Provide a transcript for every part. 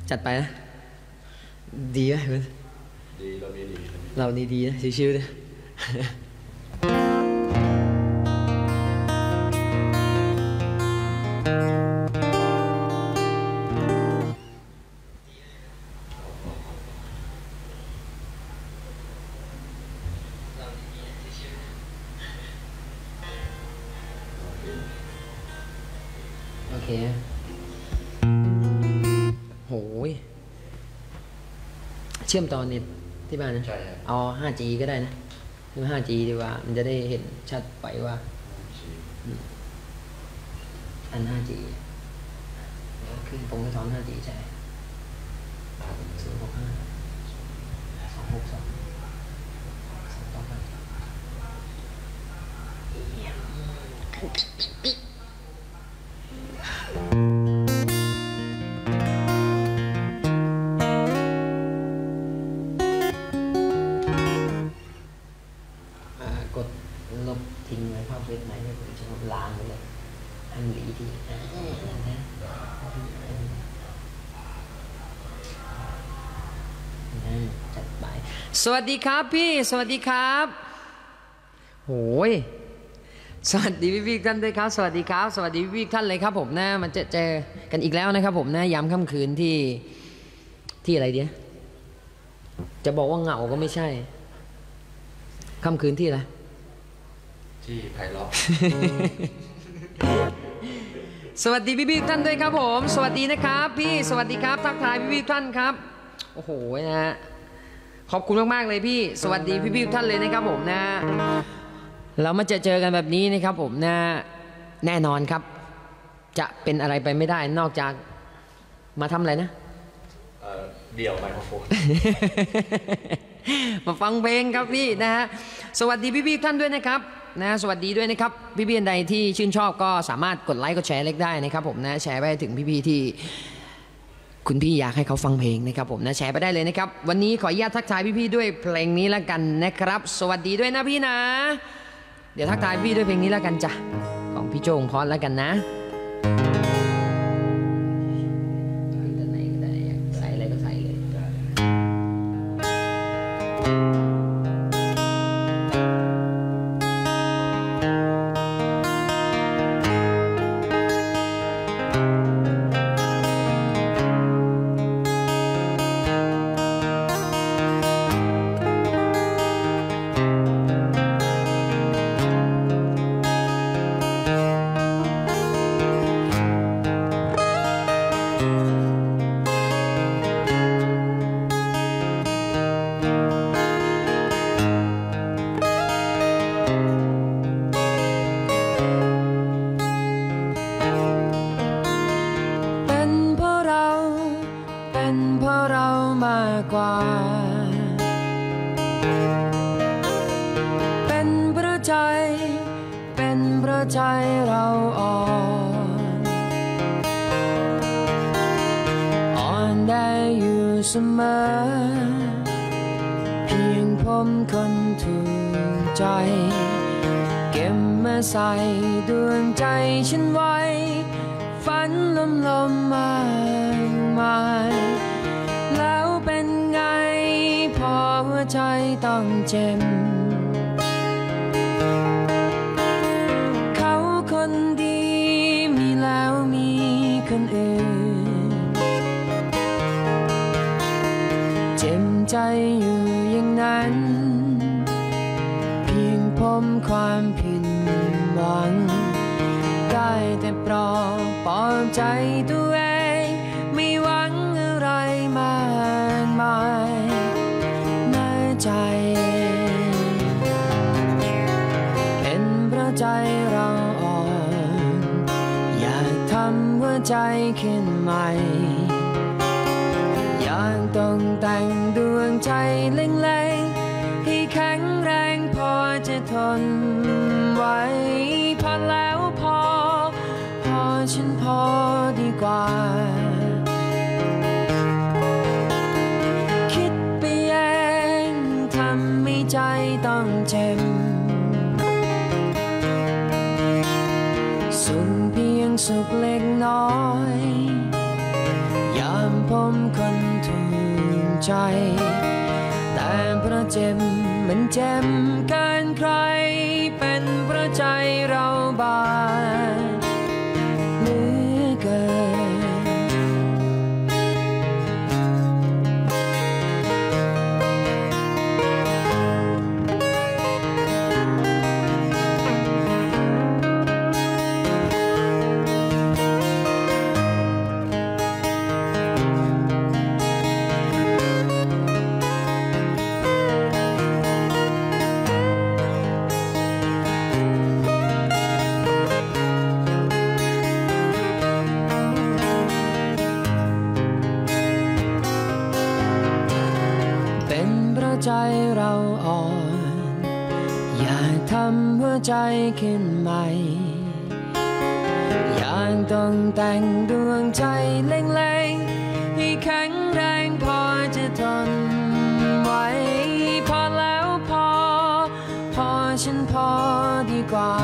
จัดไปนะดีไหมดีเรามีดีเรานี่ดีนะชิวๆเลยโอเคโหยเชื่อมต่อเน็ตที่บ้านนะเอา 5G ก็ได้นะหรือ 5G ดีกว่ามันจะได้เห็นชัดไปว่าอัน 5G ขึ้นตรงกระท้อน 5G ใช่กดลบทิ้งไว้ภาพเฟซไหนเนี่ยผมจะล้างไปเลยอันหลีที่จัดไปสวัสดีครับพี่สวัสดีครับโหยสวัสดีพี่ๆท่านด้วยครับสวัสดีครับสวัสดีพี่ๆท่านเลยครับผมนะมันเจอกันอีกแล้วนะครับผมนะยามค่ำคืนที่อะไรเดียจะบอกว่าเหงาก็ไม่ใช่ค่ำคืนที่อะไรที่ไพเราะสวัสดีพี่ๆท่านด้วยครับผมสวัสดีนะครับพี่สวัสดีครับทักทายพี่ๆท่านครับโอ้โหนะฮะขอบคุณมากๆเลยพี่สวัสดีพี่ๆท่านเลยนะครับผมนะเรามาเจอกันแบบนี้นะครับผมนะแน่นอนครับจะเป็นอะไรไปไม่ได้นอกจากมาทำอะไรนะเดี่ยวไมโครโฟนมาฟังเพลงครับพี่นะฮะสวัสดีพี่ๆท่านด้วยนะครับนะสวัสดีด้วยนะครับพี่ๆใดที่ชื่นชอบก็สามารถกดไลค์กดแชร์เล็กได้นะครับผมนะแชร์ไปถึงพี่ๆที่คุณพี่อยากให้เขาฟังเพลงนะครับผมนะแชร์ไปได้เลยนะครับวันนี้ขออนุญาตทักทายพี่ๆด้วยเพลงนี้แล้วกันนะครับสวัสดีด้วยนะพี่นะเดี๋ยวทักทายพี่ด้วยเพลงนี้แล้วกันจ้ะของพี่โจงพอดแล้วกันนะใจเราอ่อนได้อยู่เสมอเพียงผมคนถูกใจเก็บมาใส่ดวงใจฉันไว้ฝันลมมากมายแล้วเป็นไงพอหัวใจต้องเจ็บคนดีมีแล้วมีคนอื่นเจ็บใจอยู่อย่างนั้นเพียงผมความผิดหวังได้แต่ปลอบใจตัวเองไม่หวังอะไรมากมายในใจเป็นเพราะใจเราหัวใจขึ้นใหม่อยากต้องแต่งดวงใจเล็กๆให้แข็งแรงพอจะทนไหวพอแล้วพอฉันพอดีกว่าคิดไปเองทำให้ใจต้องเจ็บสุขเพียงสุขเล็กน้อยยามผมคนใจแต่เพราะเจ็บมันเจ็บเกินใครเป็นเพราะใจเราบาดเหลือเกินใจเราอ่อนอย่าทำหัวใจขึ้นใหม่อย่างต้องแต่งดวงใจเล็งๆให้แข็งแรงพอจะทนไหวพอแล้วพอฉันพอดีกว่า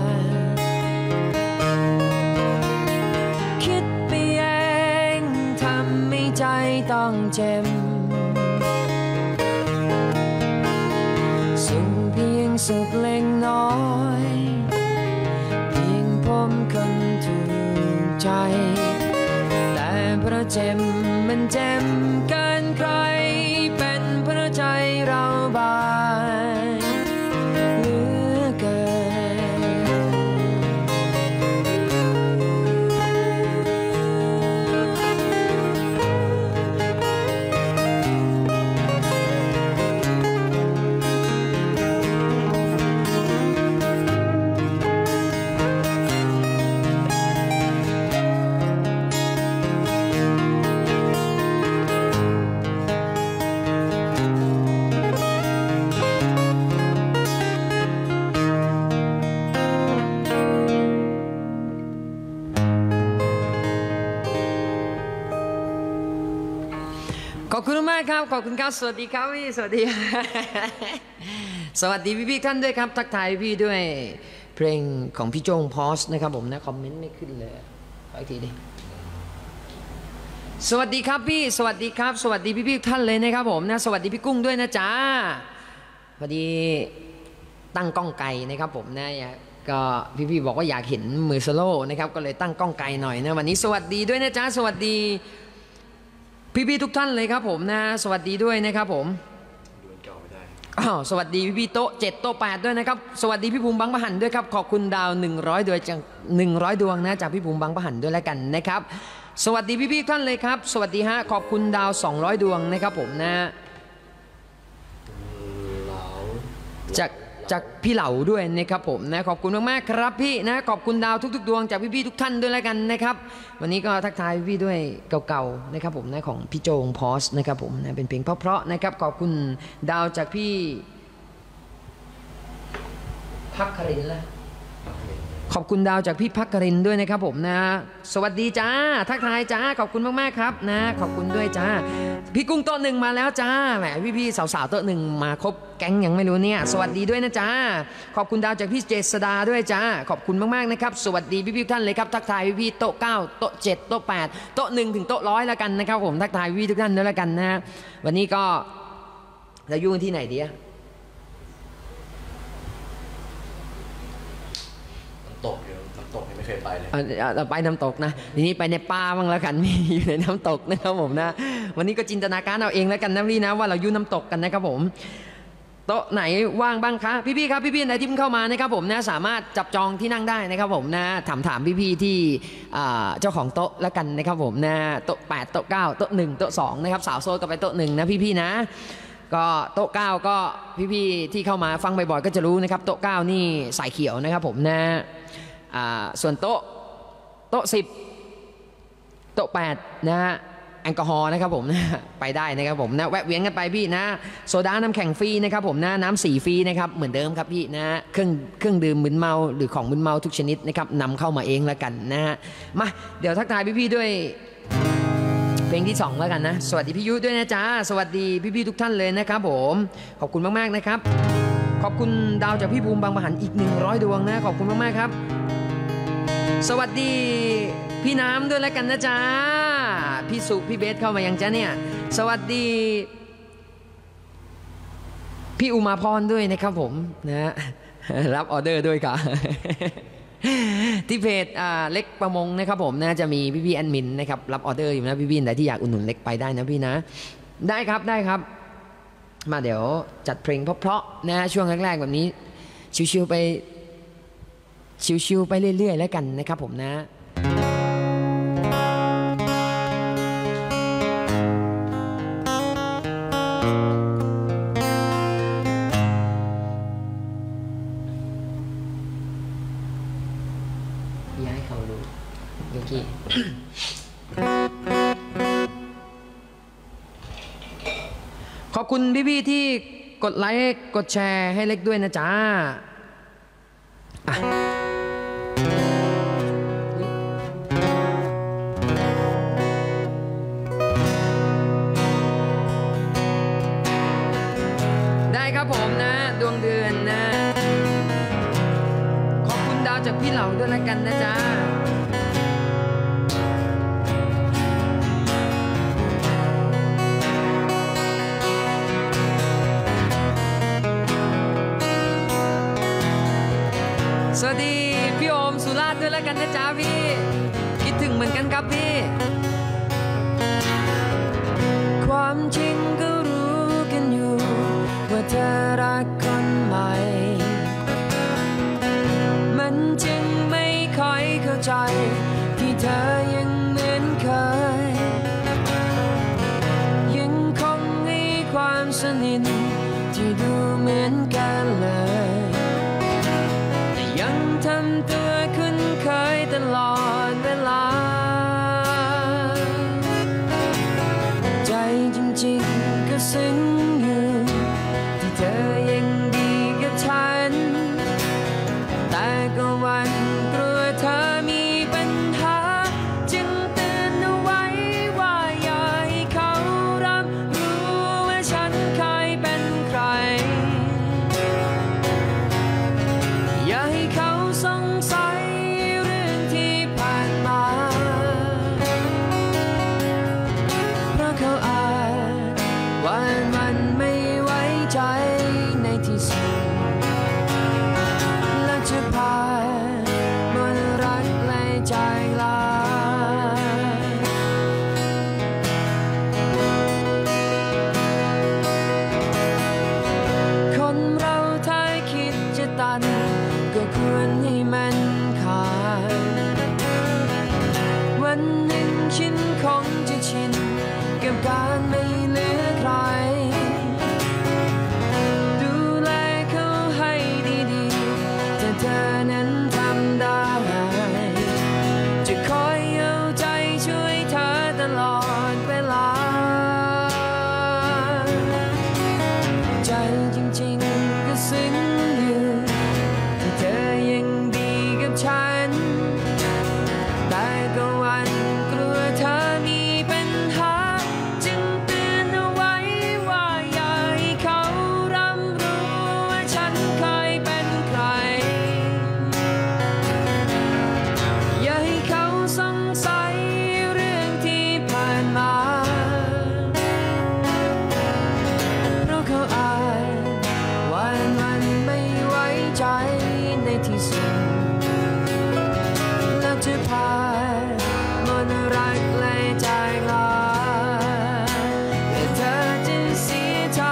คิดไปเองทำให้ใจต้องเจ็บสุขเล็กน้อยเพียงผมคนถูกใจแต่เพราะเจ็บมันเจ็บเกินใครเป็นเพราะใจเราบาดเหลือเกิขอบคุณมากครับขอบคุณครับสวัสดีครับพี่สวัสดี สวัสดีพี่ท่านด้วยครับทักทายพี่ด้วยเพลงของพี่โจงพอสนะครับผมนะคอมเมนต์ไม่ขึ้นเลยขออีกทีดิสวัสดีครับพี่สวัสดีครับสวัสดีพี่ท่านเลยนะครับผมนะสวัสดีพี่กุ้งด้วยนะจ๊ะพอดีตั้งกล้องไกลนะครับผมนะก็พี่บอกว่าอยากเห็นมือโซโล่นะครับก็เลยตั้งกล้องไกลหน่อยนะวันนี้สวัสดีด้วยนะจ๊ะสวัสดีพี่ทุกท่านเลยครับผมนะสวัสดีด้วยนะครับผมดูเก่าไม่ได้สวัสดีพี่โต๊ะ7โต๊ะ8ด้วยนะครับสวัสดีพี่ภูมิบางปะหันด้วยครับขอบคุณดาว100ดวงจาก100ดวงนะจากพี่ภูมิบางปะหันด้วยแล้วกันนะครับสวัสดีพี่ท่านเลยครับสวัสดีฮะขอบคุณดาว200ดวงนะครับผมนะจากพี่เหล่าด้วยนะครับผมนะขอบคุณมากๆครับพี่นะขอบคุณดาวทุกๆดวงจากพี่ทุกท่านด้วยแล้วกันนะครับวันนี้ก็ทักทายพี่ด้วยเก่าๆนะครับผมนะของพี่โจงพอสนะครับผมนะเป็นเพลงเพราะๆนะครับขอบคุณดาวจากพี่พักครินทร์ละขอบคุณดาวจากพี่พักครินทร์ด้วยนะครับผมนะสวัสดีจ้าทักทายจ้าขอบคุณมากๆครับนะขอบคุณด้วยจ้าพี่กุ้งโต๊ะหนึ่งมาแล้วจ้าแหมพี่สาวๆโต๊ะหนึ่งมาครบแก๊งยังไม่รู้เนี่ยสวัสดีด้วยนะจ้าขอบคุณดาวจากพี่เจษดาด้วยจ้าขอบคุณมากๆนะครับสวัสดีพี่ท่านเลยครับทักทายพี่โต๊ะ9โต๊ะ7โต๊ะ8โต๊ะ1ถึงโต๊ะ100แล้วกันนะครับผมทักทายพี่ทุกท่านด้วยแล้วกันนะวันนี้ก็เราอยู่ที่ไหนดีอะตกอยู่น้ำตกยังไม่เคยไปเลยไปน้ำตกนะทีนี้ไปในป่าบ้างแล้วกันมีอยู่ในน้ำตกนะครับผมนะวันนี้ก็จินตนาการเอาเองแล้วกันนะพี่นะว่าเราอยู่น้ำตกกันนะครับผมโต๊ะไหนว่างบ้างคะพี่ครับพี่ไหนที่เพิ่งเข้ามานะครับผมนะสามารถจับจองที่นั่งได้นะครับผมนะถามพี่ที่เจ้าของโต๊ะแล้วกันนะครับผมนะโต๊ะ8โต๊ะ9โต๊ะ1โต๊ะ2นะครับสาวโซนก็ไปโต๊ะ1นะพี่นะก็โต๊ะ9ก็พี่ที่เข้ามาฟังบ่อยๆก็จะรู้นะครับโต๊ะ9นี่สายเขียวนะครับผมนะส่วนโต๊ะ10โต๊ะ8นะฮะแอลกอฮอล์นะครับผมนะไปได้นะครับผมนะแวะเวียนกันไปพี่นะโซดาน้ำแข็งฟรีนะครับผมนะน้ำสีฟรีนะครับเหมือนเดิมครับพี่นะเครื่องดื่มมึนเมาหรือของมึนเมาทุกชนิดนะครับนำเข้ามาเองแล้วกันนะฮะมาเดี๋ยวทักทายพี่ด้วยเพลงที่2แล้วกันนะสวัสดีพี่ยุด้วยนะจ๊ะสวัสดีพี่ทุกท่านเลยนะครับผมขอบคุณมากๆนะครับขอบคุณดาวจากพี่ภูมิบางปะหันอีก100ดวงนะขอบคุณมากๆครับสวัสดีพี่น้ำด้วยแล้วกันนะจ๊ะพี่สุพี่เบสเข้ามายังจ๊ะเนี่ยสวัสดีพี่อุมาพรด้วยนะครับผมนะฮะรับออเดอร์ด้วยค่ะ ที่เพจเล็กประมงนะครับผมนะจะมีพี่แอดมินนะครับรับออเดอร์อยู่นะพี่ไหนที่อยากอุดหนุนเล็กไปได้นะพี่นะได้ครับได้ครับมาเดี๋ยวจัดเพลงเพราะๆนะช่วงแรกๆแบบนี้ชิวๆไปชิวๆไปเรื่อยๆแล้วกันนะครับผมนะย้ายเขาดูเมื่อกี้ ขอบคุณพี่ๆที่กดไลค์กดแชร์ให้เล็กด้วยนะจ๊ะได้ครับผมนะดวงเดือนนะขอบคุณดาวจากพี่เหล่าด้วยแล้วกันนะจ๊ะสวัสดีพี่โอมสุราษฎร์ด้วยแล้วกันนะจ๊ะพี่คิดถึงเหมือนกันครับพี่ความจริงก็รู้กันอยู่ว่าเธอรักคนใหม่มันจึงไม่ค่อยเข้าใจที่เธอยังเหมือนเคยยังคงให้ความสนิทที่ดูเหมือนกันเลยยังทำตัวคุ้นเคยตลอดเวลาใจจริงๆก็ซึ้งอยู่ที่เธอยังดีกับฉันแต่ก็หวั่นกลัวเธอมีปัญหาจึงเตือนเอาไว้ว่าอย่าให้เขารับรู้ว่าฉันเคยเป็นใครอย่าให้เขาสงสัยเรื่องที่ผ่านมาเพราะเขาอาจว่ามันไม่ไว้ใจในที่สุดและจะพามนรักและใจลาคนเราถ้าคิดจะตัดก็ควรให้มันขาดวันหนึ่งฉันคงจะชินกับการไม่เหลือใครดูแลเขาให้ดีๆถ้าเธอนั้นทำได้จะคอยเอาใจช่วยเธอตลอดเวลาใจจริงๆก็ซึ้งอยู่ที่เธอยังดีกับฉันแต่ก็หวั่นกลัวเธอมีปัญหาจึงเตือนเอาไว้ว่าอย่าให้เขารับรู้ว่าฉันเคยเป็นใครอย่าให้เขาสงสัยเรื่องที่ผ่านมาเพราะเขาอาจว่ามันไม่ไว้ใจในที่สุดและจะพามนรักและใจลาแต่เธอจะเสียใจ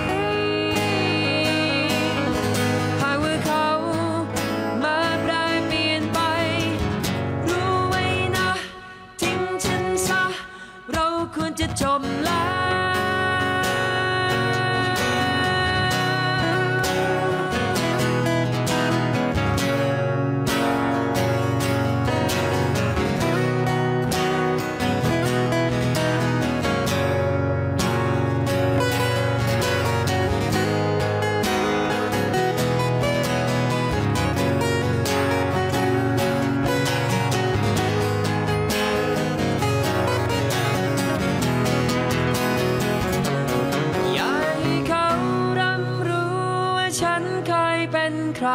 หากว่าเขามาแปรเปลี่ยนไปรู้ไว้นะทิ้งฉันซะเราควรจะจบแล้วอย่าให้เขารับรู้ว่าฉันเคยเป็นใคร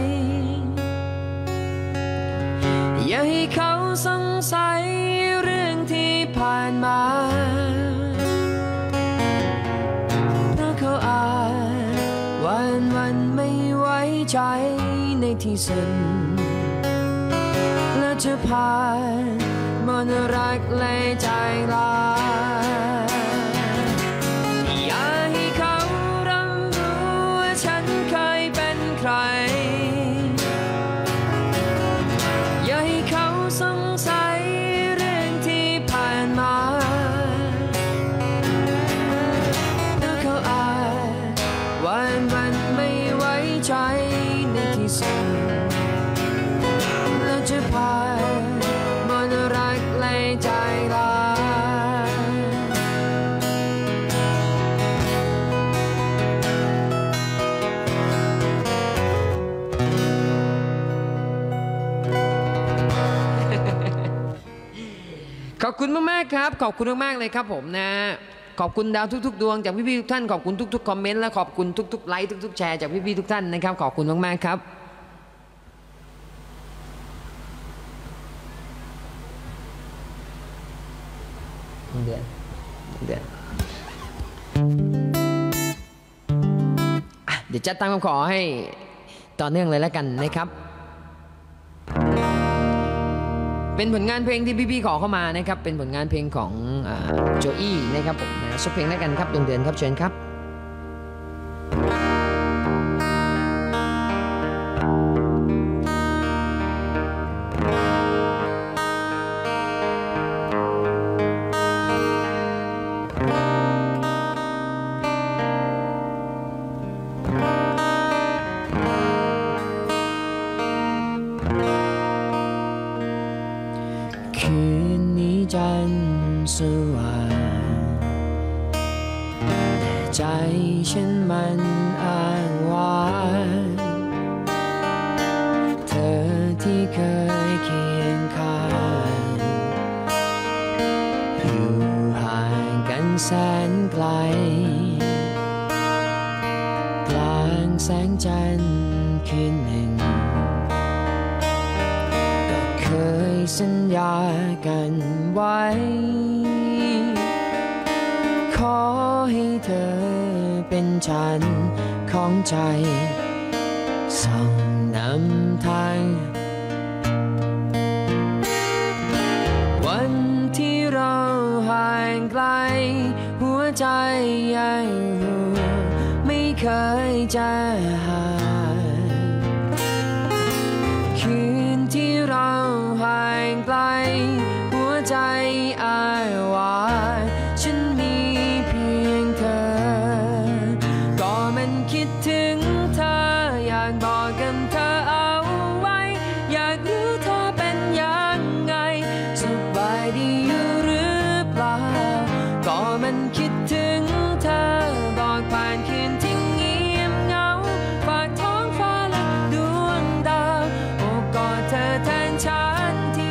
อย่าให้เขาสงสัยเรื่องที่ผ่านมาเพราะเขาอาจที่สุดและจะผ่านมนต์รักและใจลายอย่าให้เขารับรู้ว่าฉันเคยเป็นใครอย่าให้เขาสงสัยเรื่องที่ผ่านมาถ้าเขาอาจว่ามันไม่ไว้ใจในที่สุดแล้วจะผ่านมนต์รักและใจลายขอบคุณมากๆครับขอบคุณมากๆเลยครับผมนะขอบคุณดาวทุกๆดวงจากพี่ๆทุกท่านขอบคุณทุกๆคอมเมนต์และขอบคุณทุกๆไลค์ทุกๆแชร์จากพี่ๆทุกท่านนะครับขอบคุณมากๆครับเดือนเดี๋ยวจัดตั้งคำขอให้ต่อเนื่องเลยแล้วกันนะครับเป็นผลงานเพลงที่พี่ๆขอเข้ามานะครับเป็นผลงานเพลงของโจอี้นะครับผมนะสักเพลงแล้วกันครับดวงเดือนครับเชิญครับคืนนี้จันทร์สว่างแต่ใจฉันมันอ้างว้างเธอที่เคยเคียงข้างอยู่ห่างกันแสนไกลกลางแสงจันทร์คืนหนึ่งเคยสัญญากันไว้ขอให้เธอเป็นฉันของใจส่องนำทางวันที่เราห่างไกลหัวใจยังห่วงไม่เคยจะห่างคืนที่เราห่างไกลหัวใจอ้างว้างฉันมีเพียงเธอก็มันคิดถึงเธออยากบอกกับเธอเอาไว้อยากรู้เธอเป็นยังไงสบายดีอยู่หรือเปล่าก็มันคิดถึงเธอบอกผ่านคืนที่เงียบเหงาฝากท้องฟ้าและดวงดาวโอบกอดเธอแทนฉันที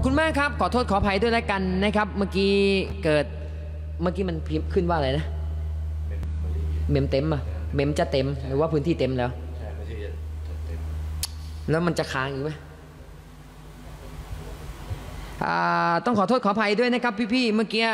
คุณมากครับขอโทษขออภัยด้วยแล้วกันนะครับเมื่อกี้มันพิมพ์ขึ้นว่าอะไรนะเมมเต็มอะเมมจะเต็มหรือว่าพื้นที่เต็มแล้วใช่พื้นที่จะเต็มแล้วมันจะค้างอยู่ไหมต้องขอโทษขออภัยด้วยนะครับพี่ๆเมื่อกี้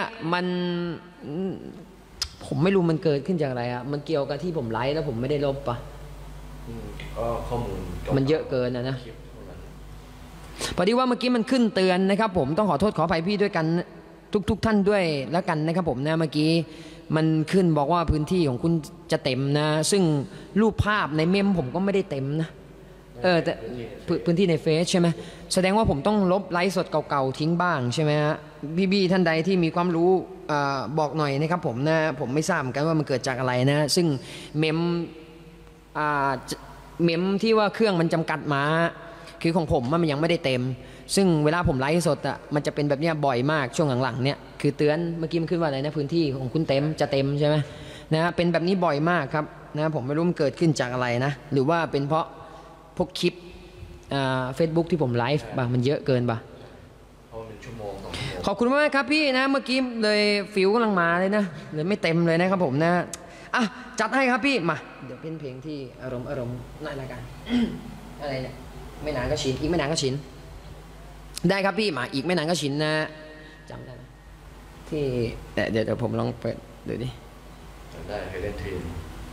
ผมไม่รู้มันเกิดขึ้นจากอะไรอะมันเกี่ยวกับที่ผมไลฟ์แล้วผมไม่ได้ลบปะก็ข้อมูลมันเยอะเกินนะพอดีว่าเมื่อกี้มันขึ้นเตือนนะครับผมต้องขอโทษขออภัยพี่ด้วยกันทุกท่านด้วยแล้วกันนะครับผมนะเมื่อกี้มันขึ้นบอกว่าพื้นที่ของคุณจะเต็มนะซึ่งรูปภาพในเมมผมก็ไม่ได้เต็มนะแต่พื้นที่ในเฟซใช่ไหมแสดงว่าผมต้องลบไลฟ์สดเก่าๆทิ้งบ้างใช่ไหมฮะพี่ท่านใดที่มีความรู้บอกหน่อยนะครับผมนะผมไม่ทราบเหมือนกันว่ามันเกิดจากอะไรนะซึ่งเมมที่ว่าเครื่องมันจำกัดมาคือของผมมันยังไม่ได้เต็มซึ่งเวลาผมไลฟ์สดอ่ะมันจะเป็นแบบนี้บ่อยมากช่วงหลังๆเนี่ยคือเตือนเมื่อกี้มันขึ้นว่าอะไรนะพื้นที่ของคุณเต็มจะเต็มใช่ไหมนะเป็นแบบนี้บ่อยมากครับนะผมไม่รู้มันเกิดขึ้นจากอะไรนะหรือว่าเป็นเพราะพวกคลิปFacebook ที่ผมไลฟ์ป่ะมันเยอะเกินป่ะเพราะมันชั่วโมง2 ชั่วโมงขอบคุณมากครับพี่นะเมื่อกี้เลยฟิวกำลังมาเลยนะเลยไม่เต็มเลยนะครับผมนะจัดให้ครับพี่มาเดี๋ยวเป็นเพลงที่อารมณ์หน่อยละกัน อะไรเนี่ยไม่นานก็ชินอีกไม่นานก็ชินได้ครับพี่มาอีกไม่นานก็ชินนะจำได้ไหมที่เดี๋ยวผมลองเปิดดูดิจำได้เคยเล่นทีม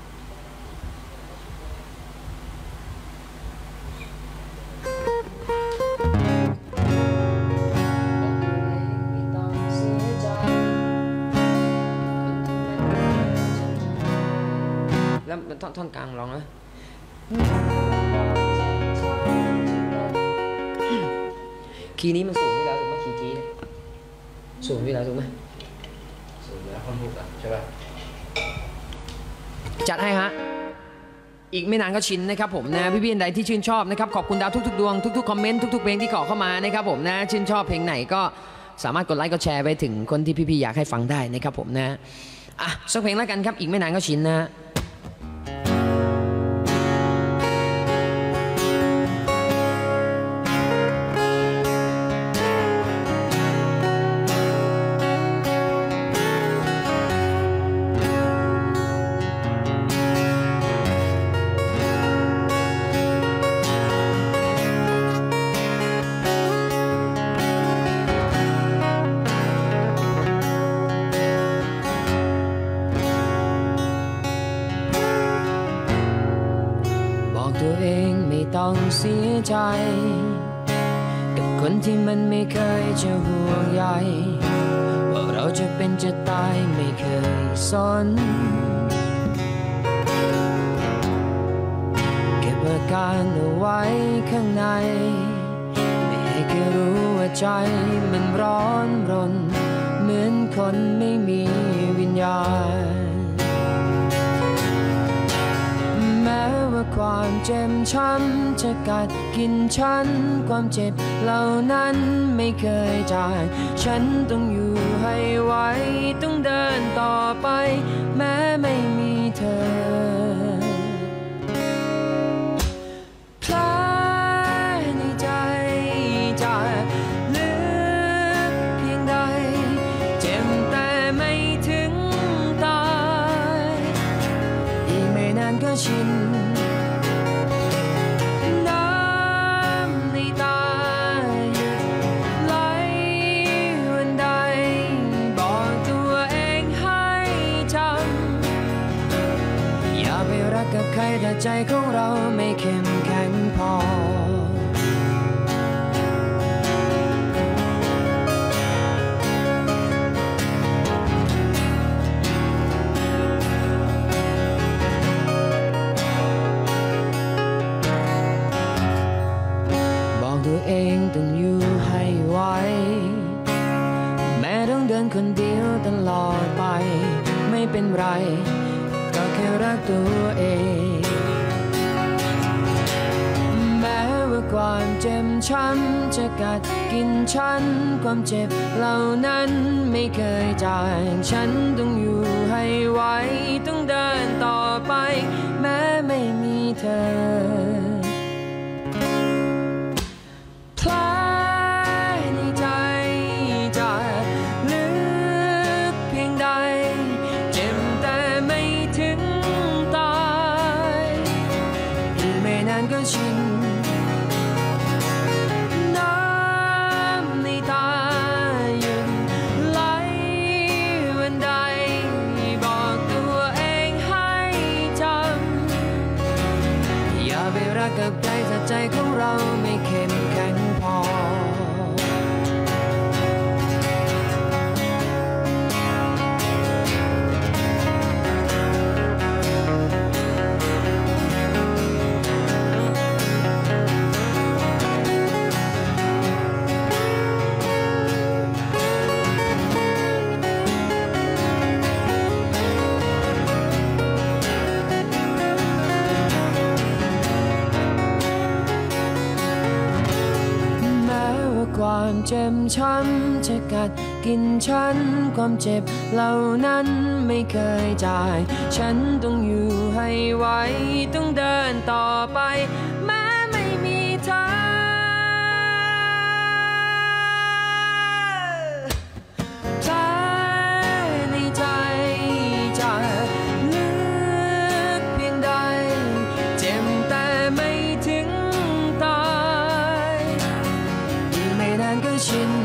แล้วท่อนกลางร้องนะคีย์นี้มันสูงอยู่แล้วถูกไหมคีย์จีเนี่ยสูงอยู่แล้วถูกไหมสูงแล้วค่อนข้างใช่ป่ะจัดให้ฮะอีกไม่นานก็ชินนะครับผมนะพี่ๆใดที่ชื่นชอบนะครับขอบคุณดาวทุกๆดวงทุกๆคอมเมนต์ทุกๆเพลงที่ขอเข้ามานะครับผมนะชื่นชอบเพลงไหนก็สามารถกดไลค์กดแชร์ไปถึงคนที่พี่ๆอยากให้ฟังได้นะครับผมนะสักเพลงแล้วกันครับอีกไม่นานก็ชินนะต้องเสียใจกับคนที่มันไม่เคยจะห่วงใยว่าเราจะเป็นจะตายไม่เคยสนเก็บอาการเอาไว้ข้างในไม่ให้แค่รู้ว่าใจมันร้อนรนเหมือนคนไม่มีวิญญาณแม้ว่าความเจ็บช้ำจะกัดกินฉันความเจ็บเหล่านั้นไม่เคยจางฉันต้องอยู่ให้ไหวต้องเดินต่อไปแม้ไม่มีเธอแผลในใจจะลึกเพียงใดเจ็บแต่ไม่ถึงตายอีกไม่นานก็ชินกับใครแต่ใจของเราไม่เข้มแข็งพอบอกตัวเองต้องอยู่ให้ไหวแม้ต้องเดินคนเดียวตลอดไปไม่เป็นไรก็แค่รักตัวเองแม้ว่าความเจ็บช้ำจะกัดกินฉันความเจ็บเหล่านั้นไม่เคยจางฉันต้องอยู่ให้ไหวต้องเดินต่อไปแม้ไม่มีเธอแผลในใจก็ชินน้ำในตายังไหลวันใดบอกตัวเองให้จำอย่าไปรักกับใครถ้าใจของเราไม่เข้มแข็งพอความเจ็บช้ำจะกัดกินฉันความเจ็บเหล่านั้นไม่เคยจ่ายฉันต้องอยู่ให้ไหวต้องเดินต่อไปแม้ไม่มีเธอแผลในใจจะลึกเพียงใดเจ็บแต่ไม่ถึงตายไม่นานก็ชิน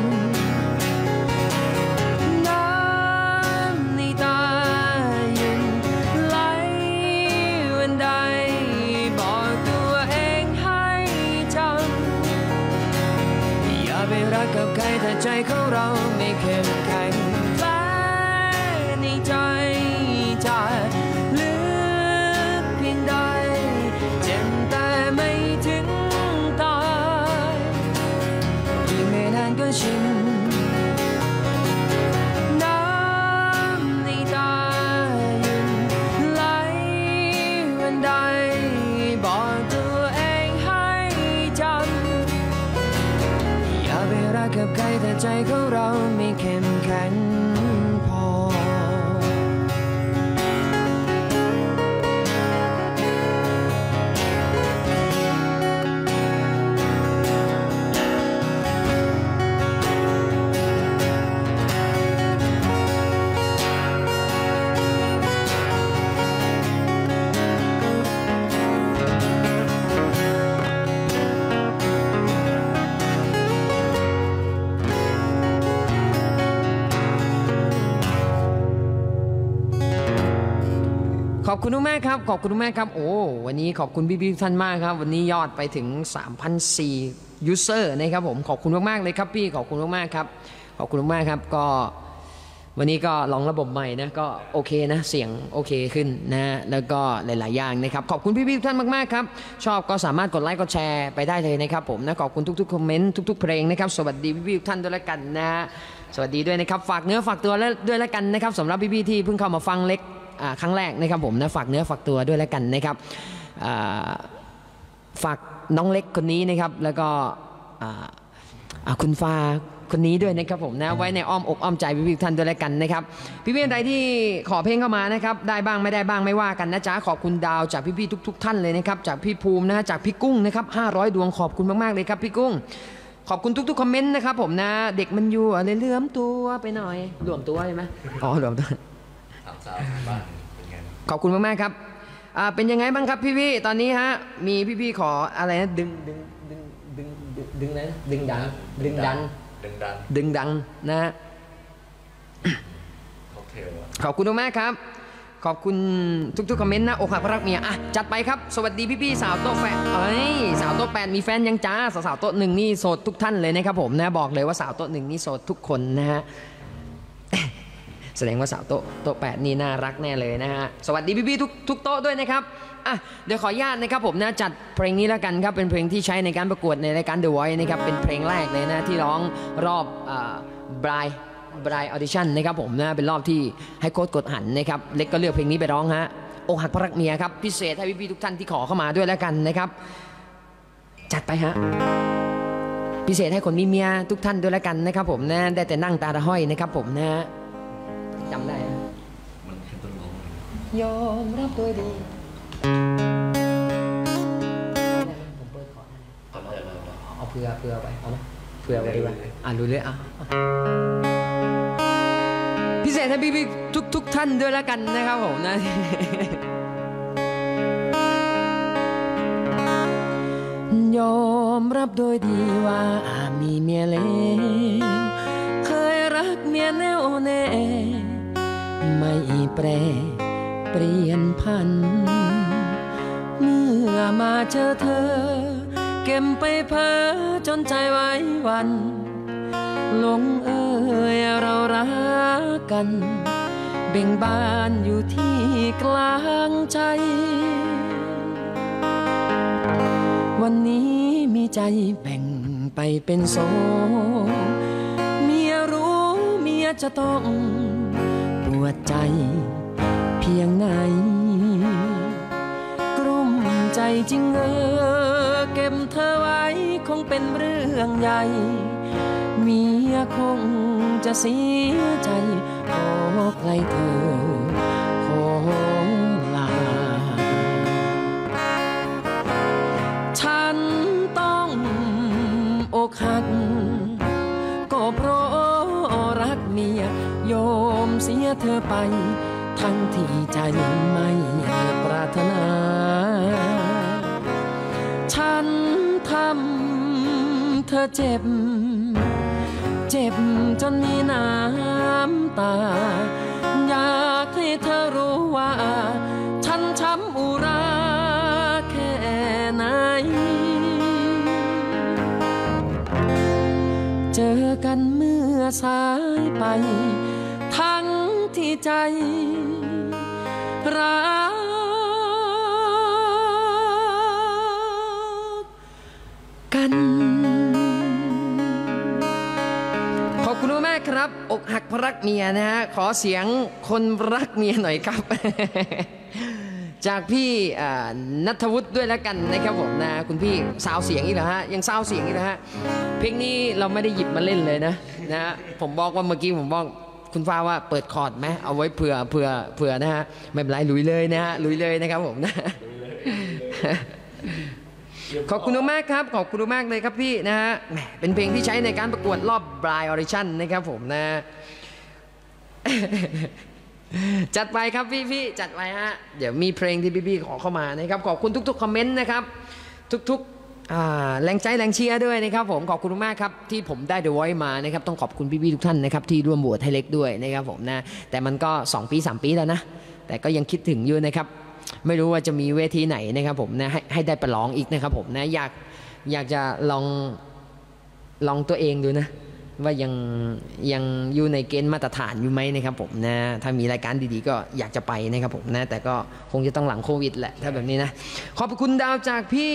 น้ำในตายังไหลวันใดบอกตัวเองให้จำอย่าไปรักกับใครถ้าใจของเราไม่เข้มแข็งแผลในใจจะลึกเพียงใดเจ็บแต่ไม่ถึงตายไม่นานก็ชินน้ำในตายังไหลวันใดบอกตัวเองให้จำอย่าไปรักกับใครแต่ใจของเราไม่เข้มแข็งพอขอบคุณมากครับขอบคุณมากครับโอ้วันนี้ขอบคุณพี่ๆท่านมากครับวันนี้ยอดไปถึง 3,400 ยูเซอร์นะครับผมขอบคุณมากๆเลยครับพี่ขอบคุณมากๆครับขอบคุณมากครับก็วันนี้ก็ลองระบบใหม่นะก็โอเคนะเสียงโอเคขึ้นนะแล้วก็หลายๆอย่างนะครับขอบคุณพี่ๆท่านมากๆครับชอบก็สามารถกดไลค์กดแชร์ไปได้เลยนะครับผมนะขอบคุณทุกๆคอมเมนต์ทุกๆเพลงนะครับสวัสดีพี่ๆท่านด้วยละกันนะสวัสดีด้วยนะครับฝากเนื้อฝากตัวด้วยละกันนะครับสำหรับพี่ๆที่เพิ่งเข้ามาฟังเล็กครั้งแรกนะครับผมนะฝากเนื้อฝากตัวด้วยแล้วกันนะครับฝากน้องเล็กคนนี้นะครับแล้วก็คุณฟ้าคนนี้ด้วยนะครับผมนะไว้ในอ้อมอกอ้อมใจพี่ๆท่านด้วยแล้วกันนะครับพี่ๆใดที่ขอเพลงเข้ามานะครับได้บ้างไม่ได้บ้างไม่ว่ากันนะจ๊ะขอบคุณดาวจากพี่ๆทุกๆท่านเลยนะครับจากพี่ภูมินะจากพี่กุ้งนะครับ500 ดวงขอบคุณมากๆเลยครับพี่กุ้งขอบคุณทุกๆคอมเมนต์นะครับผมนะเด็กมันอยู่อะไรเลื่อมตัวไปหน่อยรวมตัวใช่ไหมอ๋อรวมตัวสาวๆบ้านเป็นไงขอบคุณมากๆครับเป็นยังไงบ้างครับพี่ๆตอนนี้ฮะมีพี่ๆขออะไรนะดึงนะดึงดังนะฮะขอบคุณมากครับขอบคุณทุกๆคอมเมนต์นะอกหักรักเมียอ่ะจัดไปครับสวัสดีพี่ๆสาวโต๊ะแฟนสาวโต๊ะแปดมีแฟนยังจ้าสาวโต๊ะหนึ่งนี่โสดทุกท่านเลยนะครับผมนะบอกเลยว่าสาวโต๊ะหนึ่งนี่โสดทุกคนนะฮะแสดงว่าสาวโต๊ะแปดนี่น่ารักแน่เลยนะฮะสวัสดีพี่ๆทุกโต๊ะด้วยนะครับอ่ะเดี๋ยวขออนุญาตนะครับผมนะจัดเพลงนี้แล้วกันครับเป็นเพลงที่ใช้ในการประกวดในรายการ The Voice นะครับเป็นเพลงแรกเลยนะที่ร้องรอบบรายออดิชั่นนะครับผมนะเป็นรอบที่ให้โค้ดกดหันนะครับเล็กก็เลือกเพลงนี้ไปร้องฮะอกหักเพราะรักเมียครับพิเศษให้พี่ๆทุกท่านที่ขอเข้ามาด้วยแล้วกันนะครับจัดไปฮะพิเศษให้คนมีเมียทุกท่านด้วยแล้วกันนะครับผมนะได้แต่นั่งตาละห้อยนะครับผมนะจำได้มันคือต้นลมยอมรับตัวดีผมเปิดขอเอาเพื่อไปเอาไหมเพื่อไปดีกว่ารู้เลยพิเศษให้พี่ทุกท่านด้วยแล้วกันนะครับผมนะรับโดยดีว่ามีเมียเลวเคยรักเมียแน่วแน่ไม่แปรเปลี่ยนพันเมื่อมาเจอเธอเก็บไปเพ้อจนใจไว้วันหลงเอ่ยเรารักกันเบ่งบานอยู่ที่กลางใจวันนี้มีใจแบ่งไปเป็นสองเมียรู้เมียจะต้องปวดใจเพียงไหนกลุ้มใจจริงเก็บเธอไว้คงเป็นเรื่องใหญ่เมียคงจะเสียใจขอไกลเธอขอลาฉันต้องอกหักก็เพราะรักเมียยอมเสียเธอไปทั้งที่ใจไม่ปรารถนาฉันทำเธอเจ็บจนมีน้ำตาอยากให้เธอรู้ว่าฉันช้ำอุราแค่ไหนเจอกันเมื่อสายไปทั้งที่ใจรักกันขอบคุณมากครับอกหักเพราะรักเมียนะฮะขอเสียงคนรักเมียหน่อยครับ จากพี่ณัฐวุฒิด้วยแล้วกันนะครับผมนะคุณพี่ซาวเสียงอีกเหรอฮะยังซาวเสียงอีกเหรอฮะเพลงนี้เราไม่ได้หยิบมาเล่นเลยนะฮะผมบอกว่าเมื่อกี้ผมบอกคุณฟ้าว่าเปิดคอร์ดไหมเอาไว้เผื่อนะฮะไม่เป็นไรลุยเลยนะฮะลุยเลยนะครับผมนะขอบคุณมากครับขอบคุณมากเลยครับพี่นะฮะแหมเป็นเพลงที่ใช้ในการประกวดรอบบรายออดิชั่นนะครับผมนะ จัดไปครับพี่จัดไปฮะเดี๋ยวมีเพลงที่พี่ขอเข้ามานะครับขอบคุณทุกๆคอมเมนต์นะครับทุกแรงใจแรงเชียร์ด้วยนะครับผมขอบคุณมากครับที่ผมได้ The Voice มานะครับต้องขอบคุณพี่ๆทุกท่านนะครับที่ร่วมโหวตให้เล็กด้วยนะครับผมนะแต่มันก็2 ปี 3 ปีแล้วนะแต่ก็ยังคิดถึงอยู่นะครับไม่รู้ว่าจะมีเวทีไหนนะครับผมนะให้ได้ประลองอีกนะครับผมนะอยากจะลองตัวเองดูนะว่ายังอยู่ในเกณฑ์มาตรฐานอยู่ไหมนะครับผมนะถ้ามีรายการดีๆก็อยากจะไปนะครับผมนะแต่ก็คงจะต้องหลังโควิดแหละถ้าแบบนี้นะขอบคุณดาวจากพี่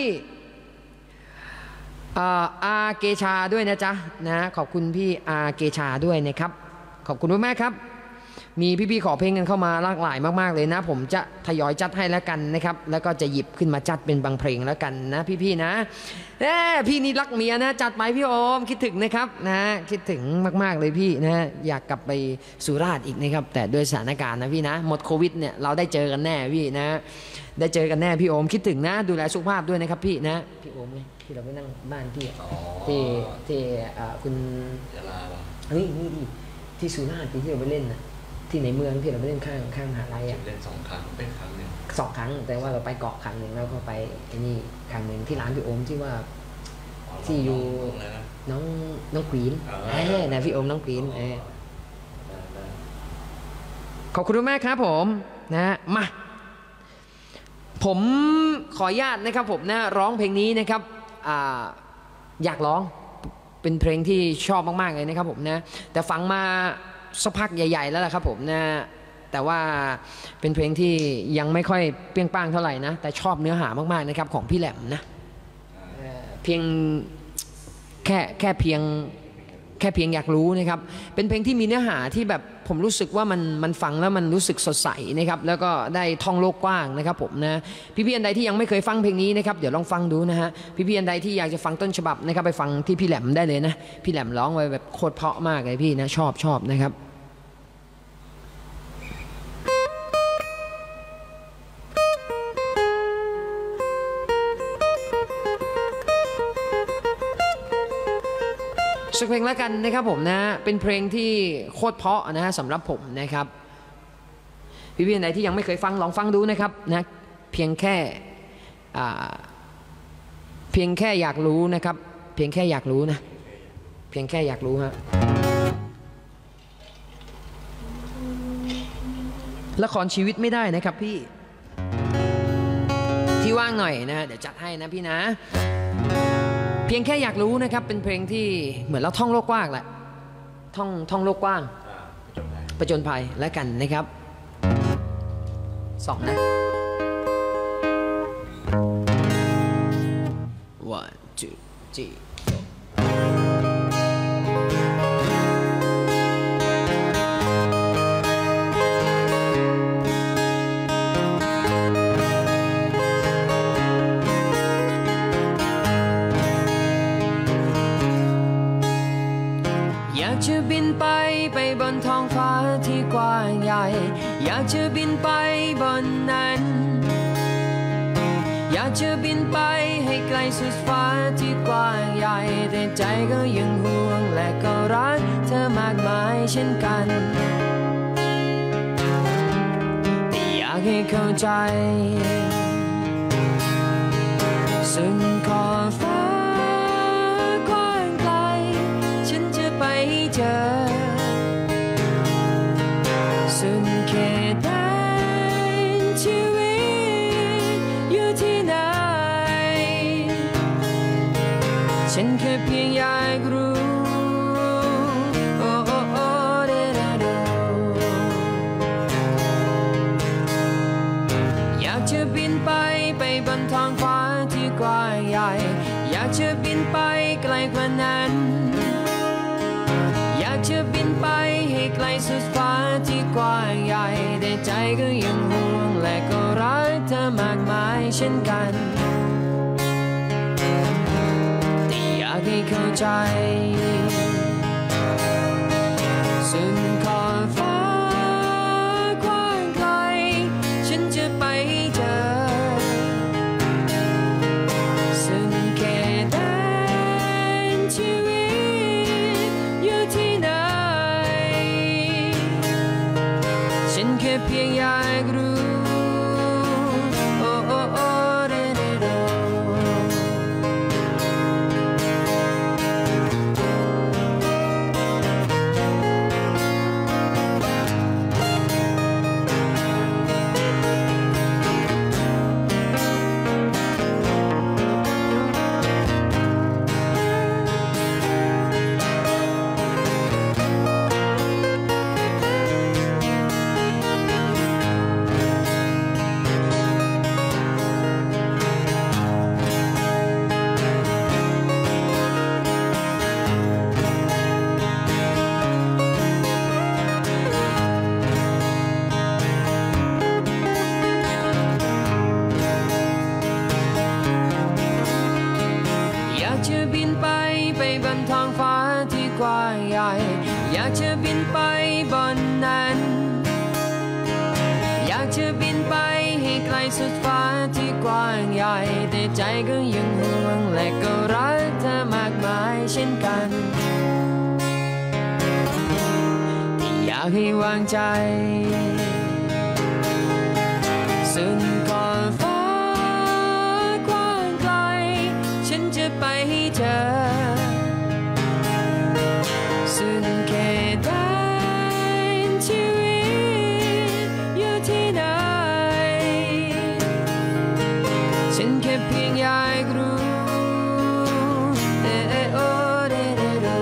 อาเกชาด้วยนะจ๊ะนะขอบคุณพี่อาเกชาด้วยนะครับขอบคุณมากครับมีพี่ๆขอเพลงกันเข้ามาหลากหลายมากๆเลยนะผมจะทยอยจัดให้แล้วกันนะครับแล้วก็จะหยิบขึ้นมาจัดเป็นบางเพลงแล้วกันนะพี่ๆนะพี่นี่รักเมียนะจัดไปพี่โอมคิดถึงนะครับนะคิดถึงมากๆเลยพี่นะอยากกลับไปสุราษฎร์อีกนะครับแต่ด้วยสถานการณ์นะพี่นะหมดโควิดเนี่ยเราได้เจอกันแน่พี่นะได้เจอกันแน่พี่โอมคิดถึงนะดูแลสุขภาพด้วยนะครับพี่นะพี่โอมไงที่เราไปนั่งบ้านพี่ที่คุณยาลาป่ะนี่ที่สุราษฎร์ที่เราไปเล่นนะที่ในเมืองที่เราไปเล่นข้างมหาลัยอ่ะเล่น2 ครั้งเป็นครั้งหนึ่ง 2 ครั้งแต่ว่าเราไปเกาะครั้งหนึ่งแล้วก็ไปนี่ครั้งหนึ่งที่ร้านพี่โอมที่ว่าที่อยู่น้องกรีนนะพี่โอมน้องกรีนขอบคุณมากครับผมนะมาผมขออนุญาตนะครับผมนะร้องเพลงนี้นะครับอยากร้องเป็นเพลงที่ชอบมากๆเลยนะครับผมนะแต่ฟังมาสักพักใหญ่ๆแล้วล่ะครับผมนะแต่ว่าเป็นเพลงที่ยังไม่ค่อยเปรี้ยงป้างเท่าไหร่นะแต่ชอบเนื้อหามากๆนะครับของพี่แหลมนะเพียงแค่เพียงอยากรู้นะครับเป็นเพลงที่มีเนื้อหาที่แบบผมรู้สึกว่ามันฟังแล้วมันรู้สึกสดใสนะครับแล้วก็ได้ท่องโลกกว้างนะครับผมนะพี่ๆอันใดที่ยังไม่เคยฟังเพลงนี้นะครับเดี๋ยวลองฟังดูนะฮะพี่ๆอันใดที่อยากจะฟังต้นฉบับนะครับไปฟังที่พี่แหลมได้เลยนะพี่แหลมร้องไว้แบบโคตรเพราะมากเลยพี่นะชอบนะครับสักเพลงแล้วกันนะครับผมนะเป็นเพลงที่โคตรเพราะนะฮะสำหรับผมนะครับพี่ๆไหนที่ยังไม่เคยฟังลองฟังดูนะครับนะเพียงแค่อยากรู้นะครับเพียงแค่อยากรู้นะเพียงแค่อยากรู้ฮะละครชีวิตไม่ได้นะครับพี่ที่ว่างหน่อยนะเดี๋ยวจัดให้นะพี่นะเพียงแค่อยากรู้นะครับเป็นเพลงที่เหมือนเราท่องโลกกว้างแหละท่องโลกกว้างประจนภัยแล้วกันนะครับสองนะ one two threeอยากจะบินไปบนท้องฟ้าที่กว้างใหญ่อยากจะบินไปบนนั้นอยากจะบินไปให้ไกลสุดฟ้าที่กว้างใหญ่แต่ใจก็ยังห่วงและก็รักเธอมากมายเช่นกันแต่อยากให้เข้าใจสุดขอบฟ้ากว้างไกลฉันจะไปเจอสุดเขตแดนชีวิตอยู่ที่ไหนฉันแค่เพียงอยากรู้โอ้โอ้โอ้เดดาโดอยากจะบินไปบนท้องฟ้าที่กว้างใหญ่อยากจะบินไปไกลกว่านั้นอยากจะบินไปให้ไกลสุดฟ้าที่กว้างใหญ่แต่ใจก็ยังห่วงและก็รักเธอมากมายเช่นกันแต่อยากให้เข้าใจสุดขอบฟ้ากว้างไกลฉันจะไปเจอสุดเขตแดนชีวิตอยู่ที่ไหนฉันแค่เพียงอยากรู้โอ้โอ้โอ้เดเดโดอยากจะบินไปบนท้องฟ้าที่กว้างใหญ่อยากจะบินไปบนนั้นอยากจะบินไปให้ไกลสุดฟ้าที่กว้างใหญ่แต่ใจก็ยังห่วงและก็รักเธอมากมายเช่นกันที่อยากให้วางใจสุดขอบฟ้ากว้างไกลฉันจะไปให้เธอสุดเขตแดนชีวิตอยู่ที่ไหนฉันแค่เพียงอยากรู้เออโอเดเดโด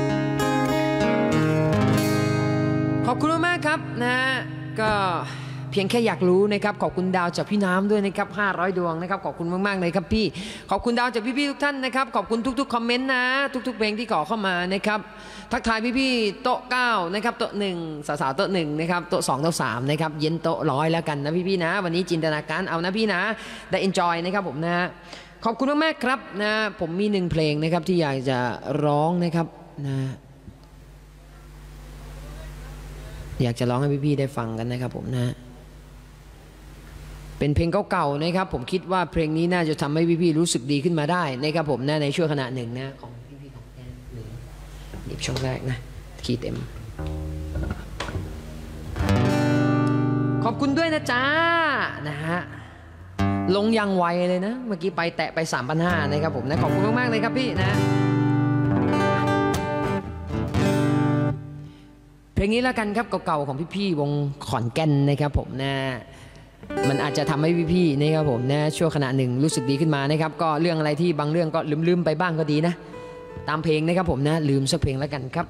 ขอบคุณมากครับนะฮะก็เพียงแค่อยากรู้นะครับขอบคุณดาวจากพี่น้ำด้วยนะครับ500 ดวงนะครับขอบคุณมากๆเลยครับพี่ขอบคุณดาวจากพี่ๆทุกท่านนะครับขอบคุณทุกๆคอมเมนต์นะทุกๆเพลงที่ขอเข้ามานะครับทักทายพี่ๆโต๊ะ9นะครับโต๊ะ1สาวๆโต๊ะ1นะครับโต๊ะ2โต๊ะ3นะครับเย็นโต๊ะ100แล้วกันนะพี่ๆนะวันนี้จินตนาการเอานะพี่นะได้ enjoy นะครับผมนะขอบคุณมากๆครับนะผมมี1เพลงนะครับที่อยากจะร้องนะครับนะอยากจะร้องให้พี่ๆได้ฟังกันนะครับผมนะเป็นเพลงเก่าๆนะครับผมคิดว่าเพลงนี้น่าจะทำให้พี่ๆรู้สึกดีขึ้นมาได้นะครับผมนะในช่วงขณะหนึ่งนะของพี่ๆของแกหนึ่งหยิบช่วงแรกนะคีย์เต็มขอบคุณด้วยนะจ๊ะนะฮะลงยังไวเลยนะเมื่อกี้ไปแตะไป 3,500 นะครับผมนะขอบคุณมากๆเลยครับพี่นะเพลงนี้แล้วกันครับเก่าๆของพี่ๆวงขอนแก่นนะครับผมนะมันอาจจะทำให้พี่ๆนะครับผมนะช่วงขณะหนึ่งรู้สึกดีขึ้นมานะครับก็เรื่องอะไรที่บางเรื่องก็ลืมๆไปบ้างก็ดีนะตามเพลงนะครับผมนะลืมสักเพลงแล้วกันครับ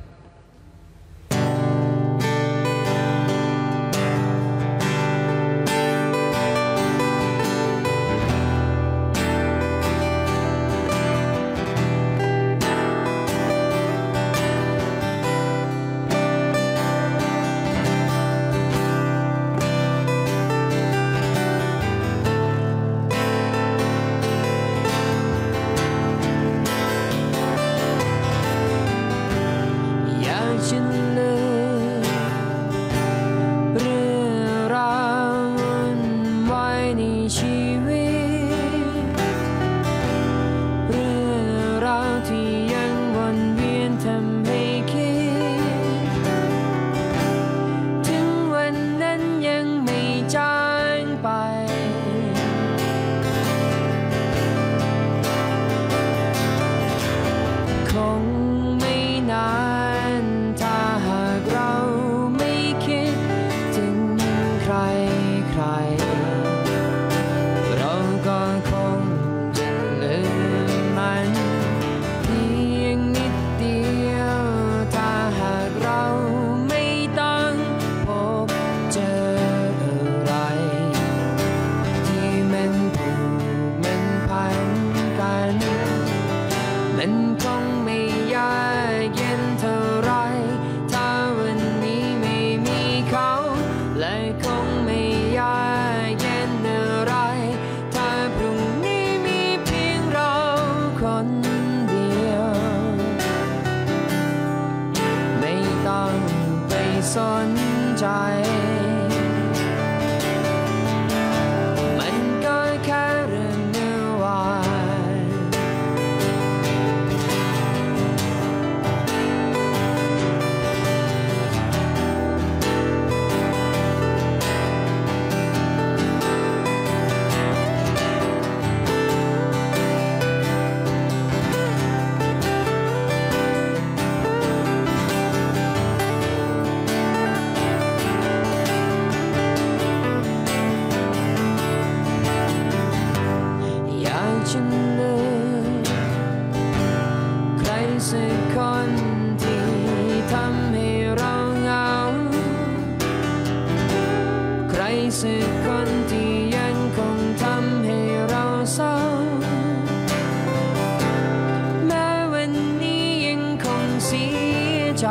สนใจมันก็แค่เรื่องเมื่อวานฉันลืมใครสักคนที่ทำให้เราเหงาใครสักคนที่ยังคงทำให้เราเศร้าแม้วันนี้ยังคงเสียใจ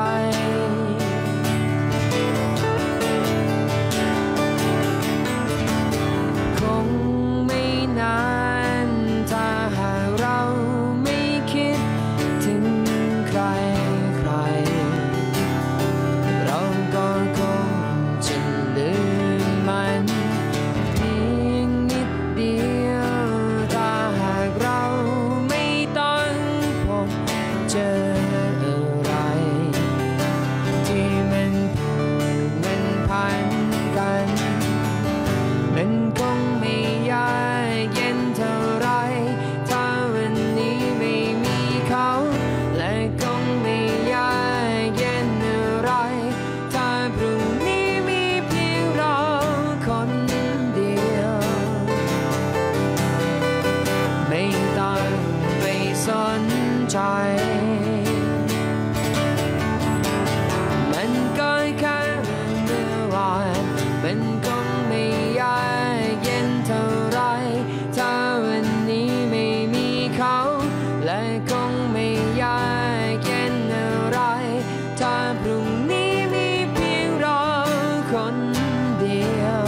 คงไม่นานถ้าหากเราไม่คิดถึงใครเราก็คงจะลืมมันเพียงนิดเดียวถ้าหากเราไม่ต้องพบเจออะไรพรุ่งนี้มีเพียงเราคนเดียว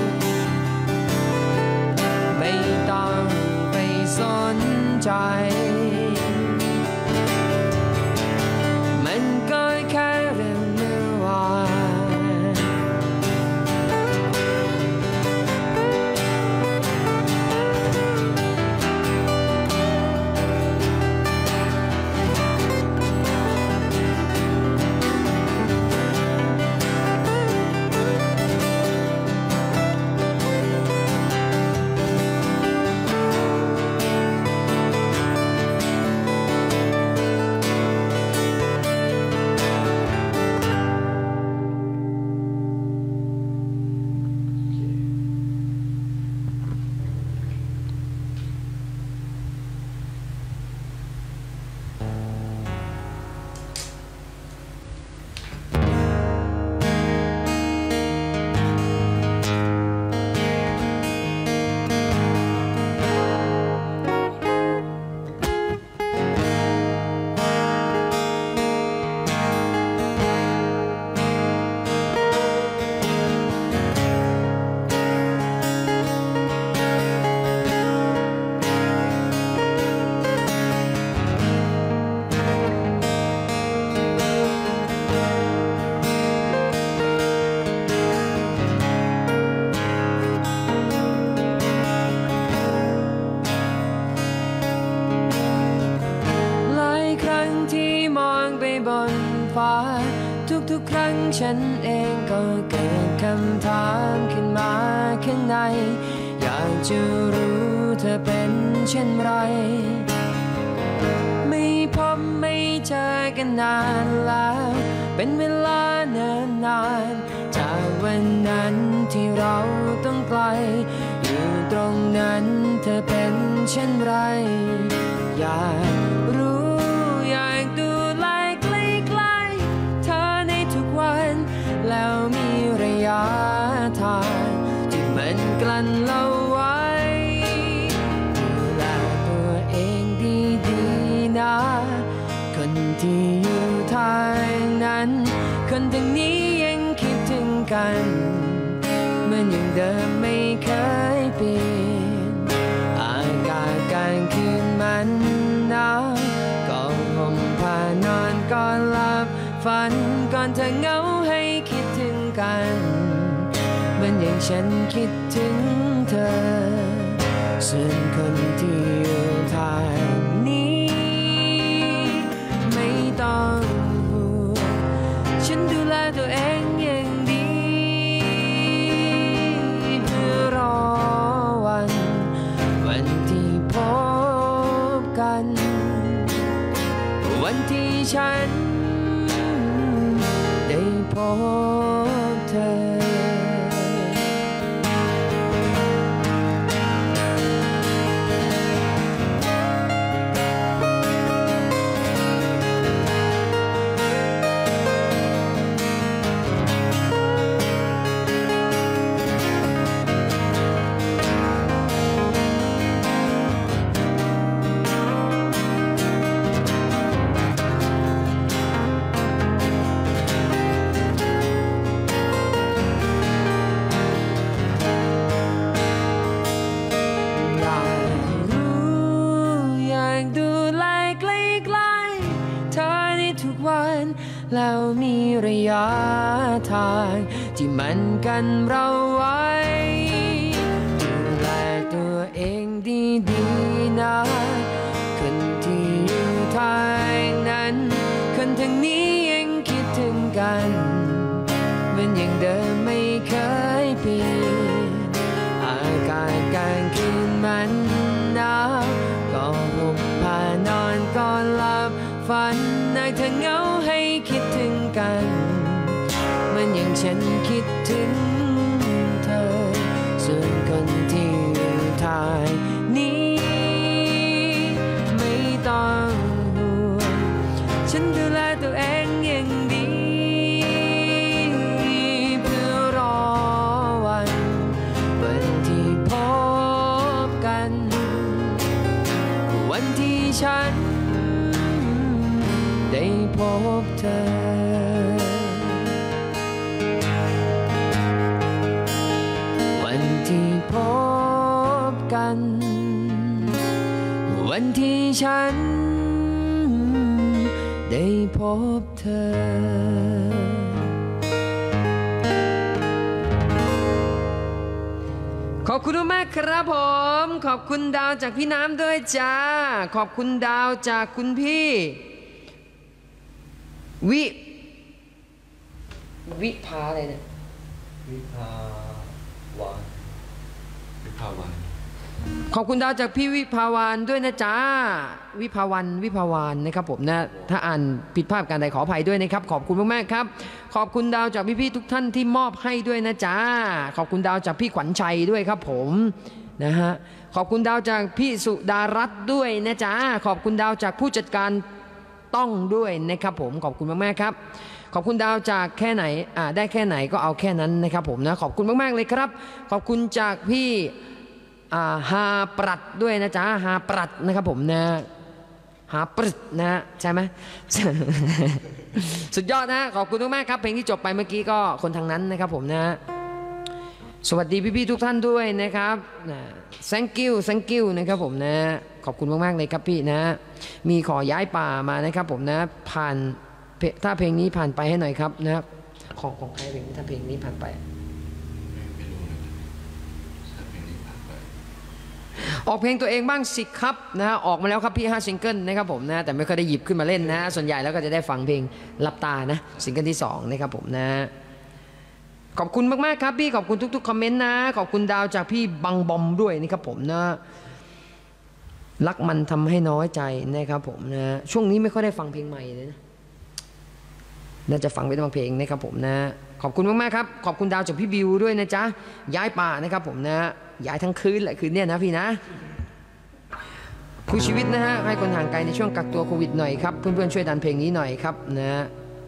ไม่ต้องไปสนใจมันก็แค่เรื่องเมื่อวานบนฟ้าทุกๆครั้งฉันเองก็เกิดคำถามขึ้นมาข้างในอยากจะรู้เธอเป็นเช่นไรไม่พบไม่เจอกันนานแล้วเป็นเวลาเนิ่นนานจากวันนั้นที่เราต้องไกลอยู่ตรงนั้นเธอเป็นเช่นไรอยากรู้อยากดูแลใกล้ๆเธอในทุกวันแล้วมีระยะทางที่มันกลั้นเราไว้ดูแลตัวเองดีๆนะคนที่อยู่ทางนั้นคนทางนี้ยังคิดถึงกันเหมือนอย่างเดิมไม่เคยเปลี่ยนอากาศกลางคืนมันหนาวก็ห่มผ้านอนก่อนหลับฝันก่อนเธอเหงาให้คิดถึงกันเหมือนอย่างฉันคิดถึงเธอส่วนคนที่อยู่ทางนี้ไม่ต้องห่วงฉันดูแลตัวเองอย่างดีเพื่อรอวันที่พบกันวันที่ฉันได้พบเธอแล้วมีระยะทางที่มันกันเราไว้ดูแลตัวเองดีๆนะคนที่อยู่ทางนั้นคนทางนี้ยังคิดถึงกันเหมือนอย่างเดิมไม่เคยเปลี่ยนอากาศกลางคืนมันหนาวก็ห่มผ้านอนก่อนหลับฝันหากเธอเหงาให้คิดถึงกันเหมือนอย่างฉันคิดถึงเธอส่วนคนที่อยู่ทางนี้ไม่ต้องห่วงฉันดูแลตัวเองอย่างดีเพื่อรอวันที่พบกันวันที่ฉันได้พบเธอวันที่ฉันได้พบเธอขอบคุณมากครับผมขอบคุณดาวจากพี่น้ำด้วยจ้าขอบคุณดาวจากคุณพี่วิภาอะไรเนี่ยวิภาวานวิภาวานขอบคุณดาวจากพี่วิภาวานด้วยนะจ๊ะวิภาวานนะครับผมนะถ้าอ่านผิดพลาดการใดขออภัยด้วยนะครับขอบคุณมากๆครับขอบคุณดาวจากพี่ๆทุกท่านที่มอบให้ด้วยนะจ๊ะขอบคุณดาวจากพี่ขวัญชัยด้วยครับผมนะฮะขอบคุณดาวจากพี่สุดารัตน์ด้วยนะจ๊ะขอบคุณดาวจากผู้จัดการต้องด้วยนะครับผมขอบคุณมากๆครับขอบคุณดาวจากแค่ไหนได้แค่ไหนก็เอาแค่นั้นนะครับผมนะขอบคุณมากๆเลยครับขอบคุณจากพี่ฮาปรัดด้วยนะจ๊ะฮาปรัดนะครับผมนะฮาปรัดนะใช่ไหม สุดยอดนะขอบคุณมากๆครับเพลงที่จบไปเมื่อกี้ก็คนทางนั้นนะครับผมนะสวัสดีพี่ๆทุกท่านด้วยนะครับthank you นะครับผมนะขอบคุณมากๆเลยครับพี่นะมีขอย้ายป่ามานะครับผมนะผ่านถ้าเพลงนี้ผ่านไปให้หน่อยครับนะของใครเพลงนี้ถ้าเพลงนี้ผ่านไปไม่รู้เลยถ้าเพลงนี้ผ่านไปออกเพลงตัวเองบ้างสิครับนะออกมาแล้วครับพี่5ซิงเกิลนะครับผมนะแต่ไม่ค่อยได้หยิบขึ้นมาเล่นนะส่วนใหญ่แล้วก็จะได้ฟังเพลงหลับตานะซิงเกิลที่2นะครับผมนะขอบคุณมากๆครับพี่ขอบคุณทุกๆคอมเมนต์นะขอบคุณดาวจากพี่บังบอมด้วยนะครับผมนะรักมันทำให้น้อยใจนะครับผมนะช่วงนี้ไม่ค่อยได้ฟังเพลงใหม่เลยนะน่าจะฟังไปบางเพลงนะครับผมนะขอบคุณมากๆครับขอบคุณดาวจากพี่บิวด้วยนะจ๊ะย้ายป่านะครับผมนะย้ายทั้งคืนแหละคืนเนี้ยนะพี่นะคู่ชีวิตนะฮะให้คนห่างไกลในช่วงกักตัวโควิดหน่อยครับเพื่อนๆช่วยดันเพลงนี้หน่อยครับนะ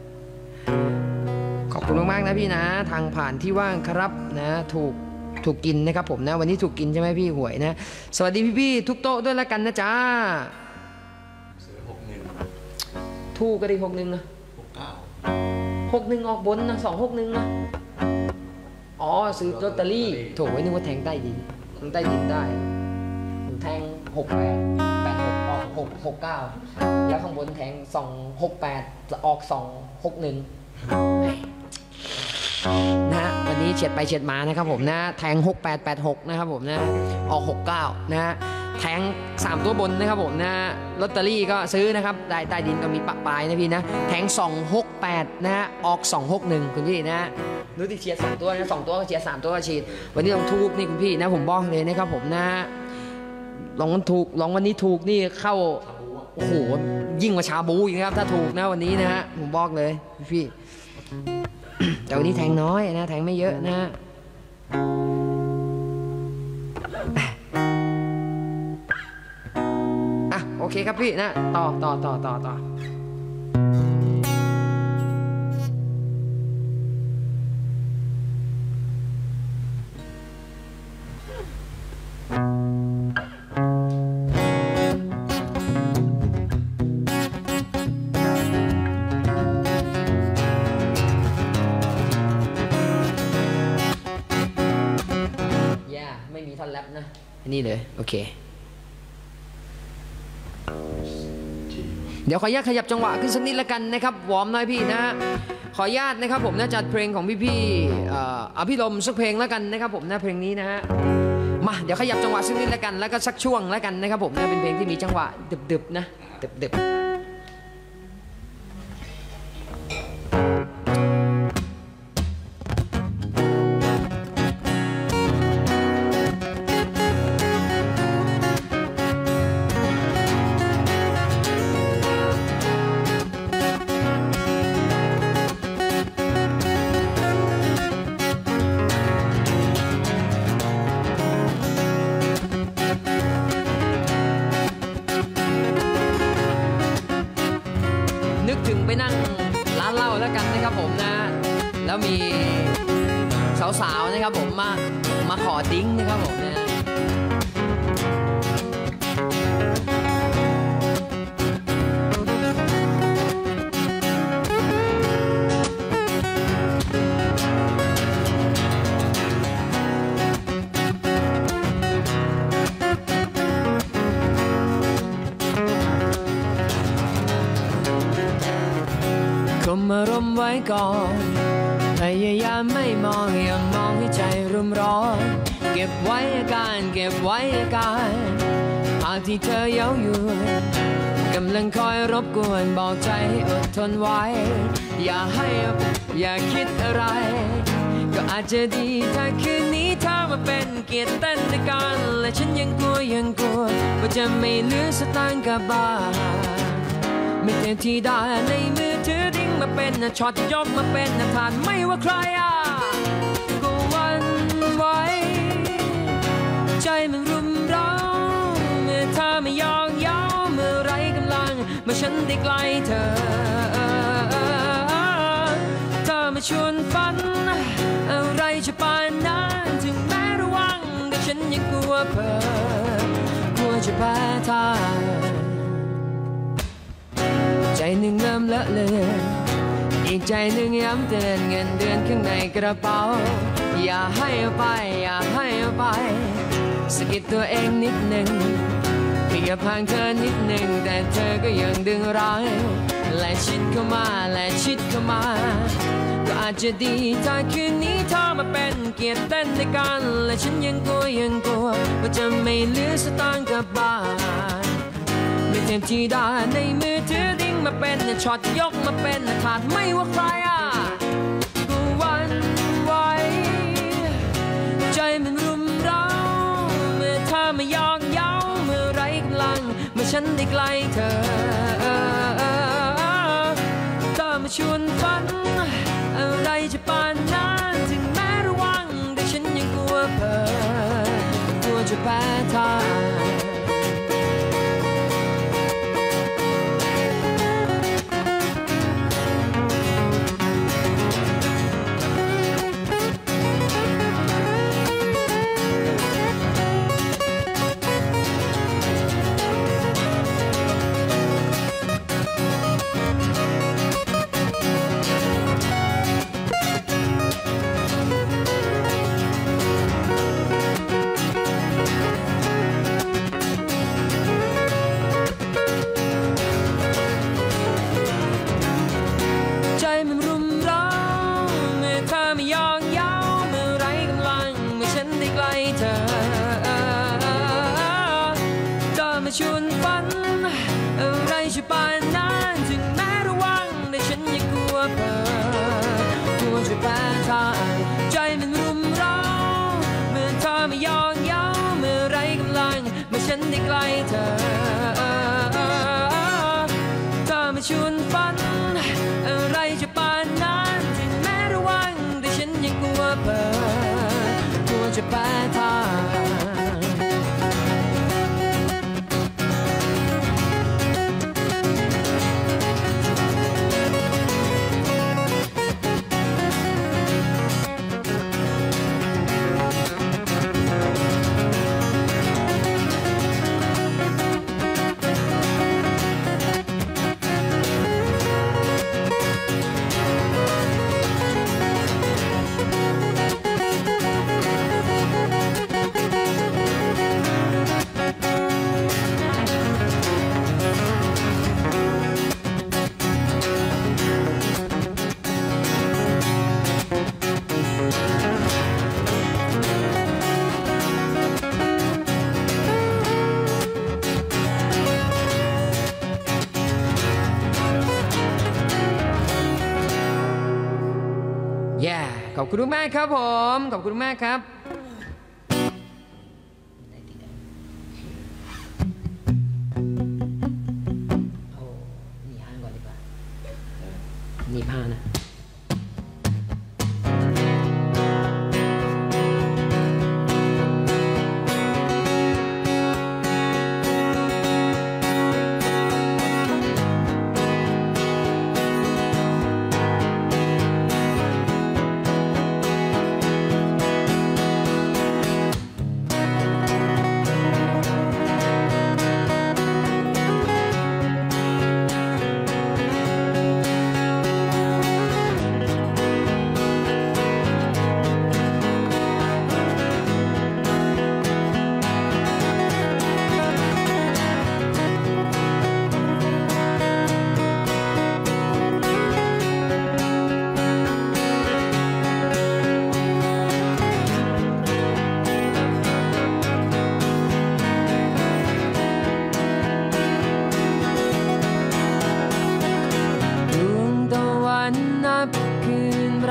ขอบคุณมากๆนะพี่นะทางผ่านที่ว่างครับนะถูกกินนะครับผมนะวันนี้ถูกกินใช่ไหมพี่หวยนะสวัสดีพี่ๆทุกโต๊ะด้วยละกันนะจ๊ะซื้อ61 ถูกก็ได้61นะ61ออกบนนะ261นะอ๋อซื้อลอตเตอรี่โถไว้นึกว่าแทงใต้ดินได้แทง68 86ออก669แล้วข้างบนแทง268ออก261นะฮะวันนี้เฉียดไปเฉียดมานะครับผมนะแทง6886นะครับผมนะออก69นะฮะแทง3ตัวบนนะครับผมนะลอตเตอรี่ก็ซื้อนะครับได้ใต้ดินก็มีปะปลายนะพี่นะแทง268นะฮะออก261คุณพี่นะรู้ที่เฉียด2ตัวนะ2ตัวก็เฉียด3ตัวก็ฉีดวันนี้ลองถูกนี่คุณพี่นะผมบอกเลยนะครับผมนะลองวันนี้ถูกนี่เข้าโอ้โหยิ่งกว่าชาบูอีกนะครับถ้าถูกนะวันนี้นะฮะผมบอกเลยพี่แต่วันนี้แทงน้อยนะแทงไม่เยอะนะโอเคครับพี่นะต่อไม่มีท่อนแรปนะนี่เลยโอเคเดี๋ยวขออนุญาตขยับจังหวะขึ้นสักนิดละกันนะครับวอร์มหน่อยพี่นะขออนุญาตนะครับผมนะจัดเพลงของพี่อภิรมย์สักเพลงแล้วกันนะครับผมนะเพลงนี้นะฮะมาเดี๋ยวขยับจังหวะสักนิดละกันแล้วก็สักช่วงแล้วกันนะครับผมนะเป็นเพลงที่มีจังหวะดึบๆนะดึบนึกถึงไปนั่งร้านเหล้าแล้วกันนะครับผมนะแล้วมีสาวๆนะครับผมมาขอดิ้งนะครับผมนะมณ์ไว้ก่อนพยายามไม่มองอย่ามองให้ใจรุ่มร้อนเก็บไว้อาการเก็บไว้อาการภาพที่เธอเย้ายวนกำลังคอยรบกวนบอกใจให้อดทนไว้อย่าคิดอะไรก็อาจจะดีถ้าคืนนี้ถ้ามาเป็นเกียรติเต้นด้วยกันและฉันยังกลัวว่าจะไม่เหลือสตางค์กับบาทไม่เต็มที่ได้ในมือถือดิ้งมาเป็นช็อตยกมาเป็นทานไม่ว่าใครก็หวันไหวใจมันรุมเร้าเมื่อเธอไม่ยอกเย้าเมื่อไรกำลังเมื่อฉันได้ใกล้เธอมาชวนฝันอะไรจะปานนั้นถึงแม้ระวังแต่ฉันยังกลัวเพ้อกลัวจะแพ้ทางใจหนึ่งเริ่มเลอะเลือนอีกใจหนึ่งย้ำเตือนเงินเดือนข้างในกระเป๋าอย่าให้เอาไปอย่าให้เอาไปสะกิดตัวเองนิดหนึ่งเพียบห่างเธอนิดหนึ่งแต่เธอก็ยังดึงรั้งและชิดเข้ามาและชิดเข้ามาก็อาจจะดีถ้าคืนนี้เธอมาเป็นเกียรติเต้นด้วยกันและฉันยังกลัวว่าจะไม่เหลือสตางค์กับบาทไม่เต็มที่ได้ในมือถือดิ้งมาเป็นช็อตยกมาเป็นขาดไม่ว่าใครก็หวันไหวใจมันรุมเร้าเมื่อเธอไม่ยอกเย้าเมื่อไรกำลังเมื่อฉันได้ใกล้เธอมาชวนฝันอะไรจะปานนั้นถึงแม้ระวังแต่ฉันยังกลัวเพ้อกลัวจะแพ้ทางชวนฝันอะไรจะปานนั้นถึงแม้ระวังแต่ฉันยังกลัวเพ้อกลัวจะแพ้ทางใจมันรุมเร้าเมื่อเธอไม่ยอกเย้าเมื่อไรกำลังเมื่อฉันได้ใกล้เธอมาชวนฝันอะไรจะปานนั้นถึงแม้ระวังแต่ฉันยังกลัวเพ้อกลัวจะแพ้ทางขอบคุณมากครับผมขอบคุณมากครับโอ้หนีห้างก่อนดีกว่าหนีผ้านะ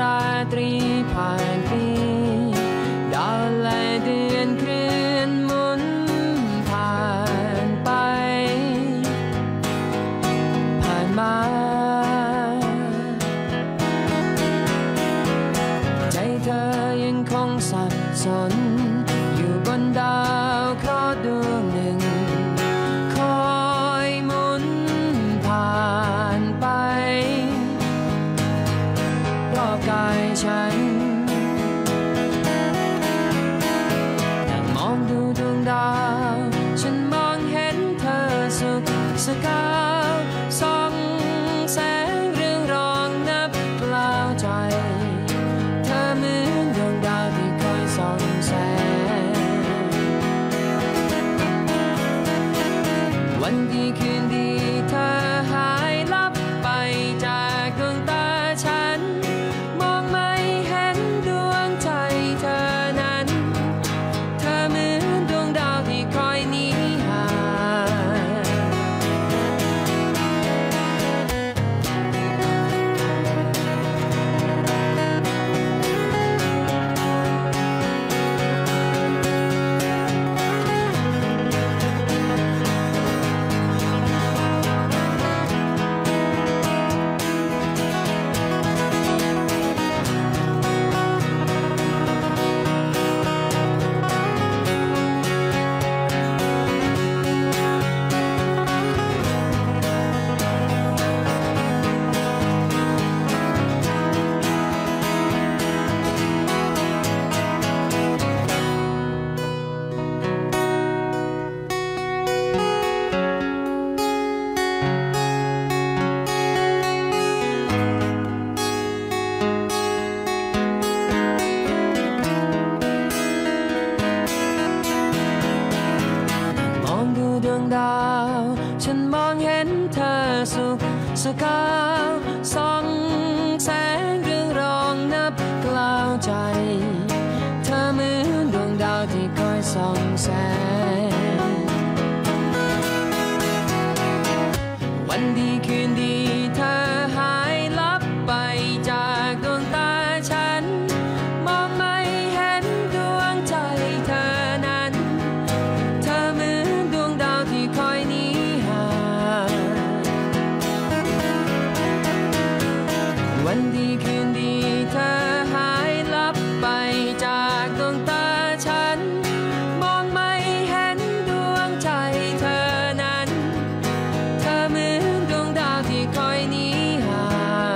ราตรีผ่านปีดาวและเดือนเคลื่อนหมุนผ่านไปผ่านมาใจเธอยังคงสับสนอยู่บนดาวเคราะห์ดวงหนึ่งคอยหมุนผ่านไปรอบกายฉันนั่งมองดูดวงดาวฉันมองเห็นเธอสุขสกาวส่องแสงเรืองรองนับกล่าวใจเธอเหมือนดวงดาวที่คอยส่องแสงวันดีคืนดีเธอหายลับไปจากดวงตาฉันมองไม่เห็นดวงใจเธอนั้นเธอเหมือนดวงดาวที่คอยหนีห่างมองดูดวงดาวฉันมองเห็นเธอสุขสกาวส่องแสงเรืองรองนับกล่าวใจเธอเหมือนดวงดาวที่คอยส่องแสงวันดีคืนดีเธอหายลับไปจากดวงตาฉันมองไม่เห็นดวงใจเธอนั้นเธอเหมือนดวงดาวที่คอยหนีห่างวันดีคืนดีเธอหายลับไปจากดวงตาฉันมองไม่เห็นดวงใจเธอนั้นเธอเหมือนดวงดาวที่คอยหนีห่าง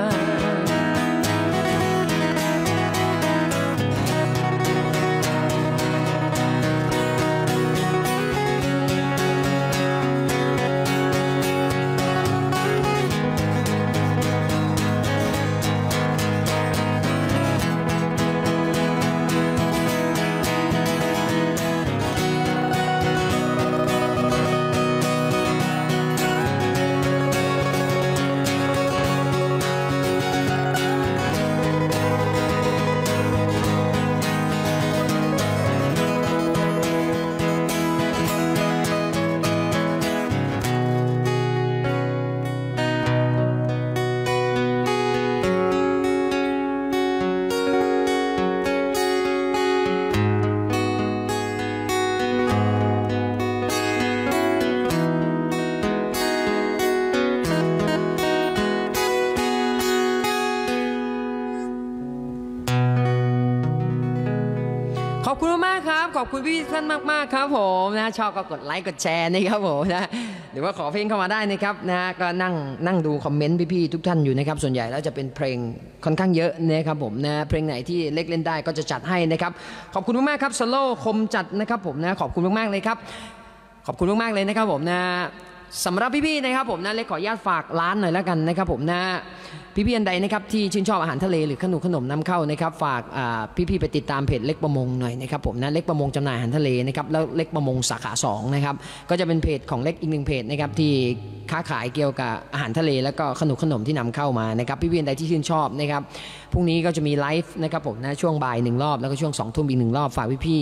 ขอบคุณมากครับขอบคุณพี่ท่านมากๆครับผมนะชอบก็กดไลค์กดแชร์นะครับผมนะหรือว่าขอเพลงเข้ามาได้นะครับนะก็นั่งดูคอมเมนต์พี่ๆทุกท่านอยู่นะครับส่วนใหญ่แล้วจะเป็นเพลงค่อนข้างเยอะนะครับผมนะเพลงไหนที่เล็กเล่นได้ก็จะจัดให้นะครับขอบคุณมากๆครับสโลคมจัดนะครับผมนะขอบคุณมากๆเลยครับขอบคุณมากๆเลยนะครับผมนะสำหรับพี่ๆนะครับผมนะเล็กขออนุญาตฝากร้านหน่อยแล้วกันนะครับผมนะพี่ๆอันใดนะครับที่ชื่นชอบอาหารทะเลหรือขนมนำเข้านะครับฝากพี่ๆไปติดตามเพจเล็กประมงหน่อยนะครับผมนะเล็กประมงจำหน่ายอาหารทะเลนะครับแล้วเล็กประมงสาขา2นะครับก็จะเป็นเพจของเล็กอีก1เพจนะครับที่ค้าขายเกี่ยวกับอาหารทะเลแล้วก็ขนมที่นำเข้ามานะครับพี่ๆอันใดที่ชื่นชอบนะครับพรุ่งนี้ก็จะมีไลฟ์นะครับผมนะช่วงบ่าย1รอบแล้วก็ช่วง20:00 นอีก1รอบฝากพี่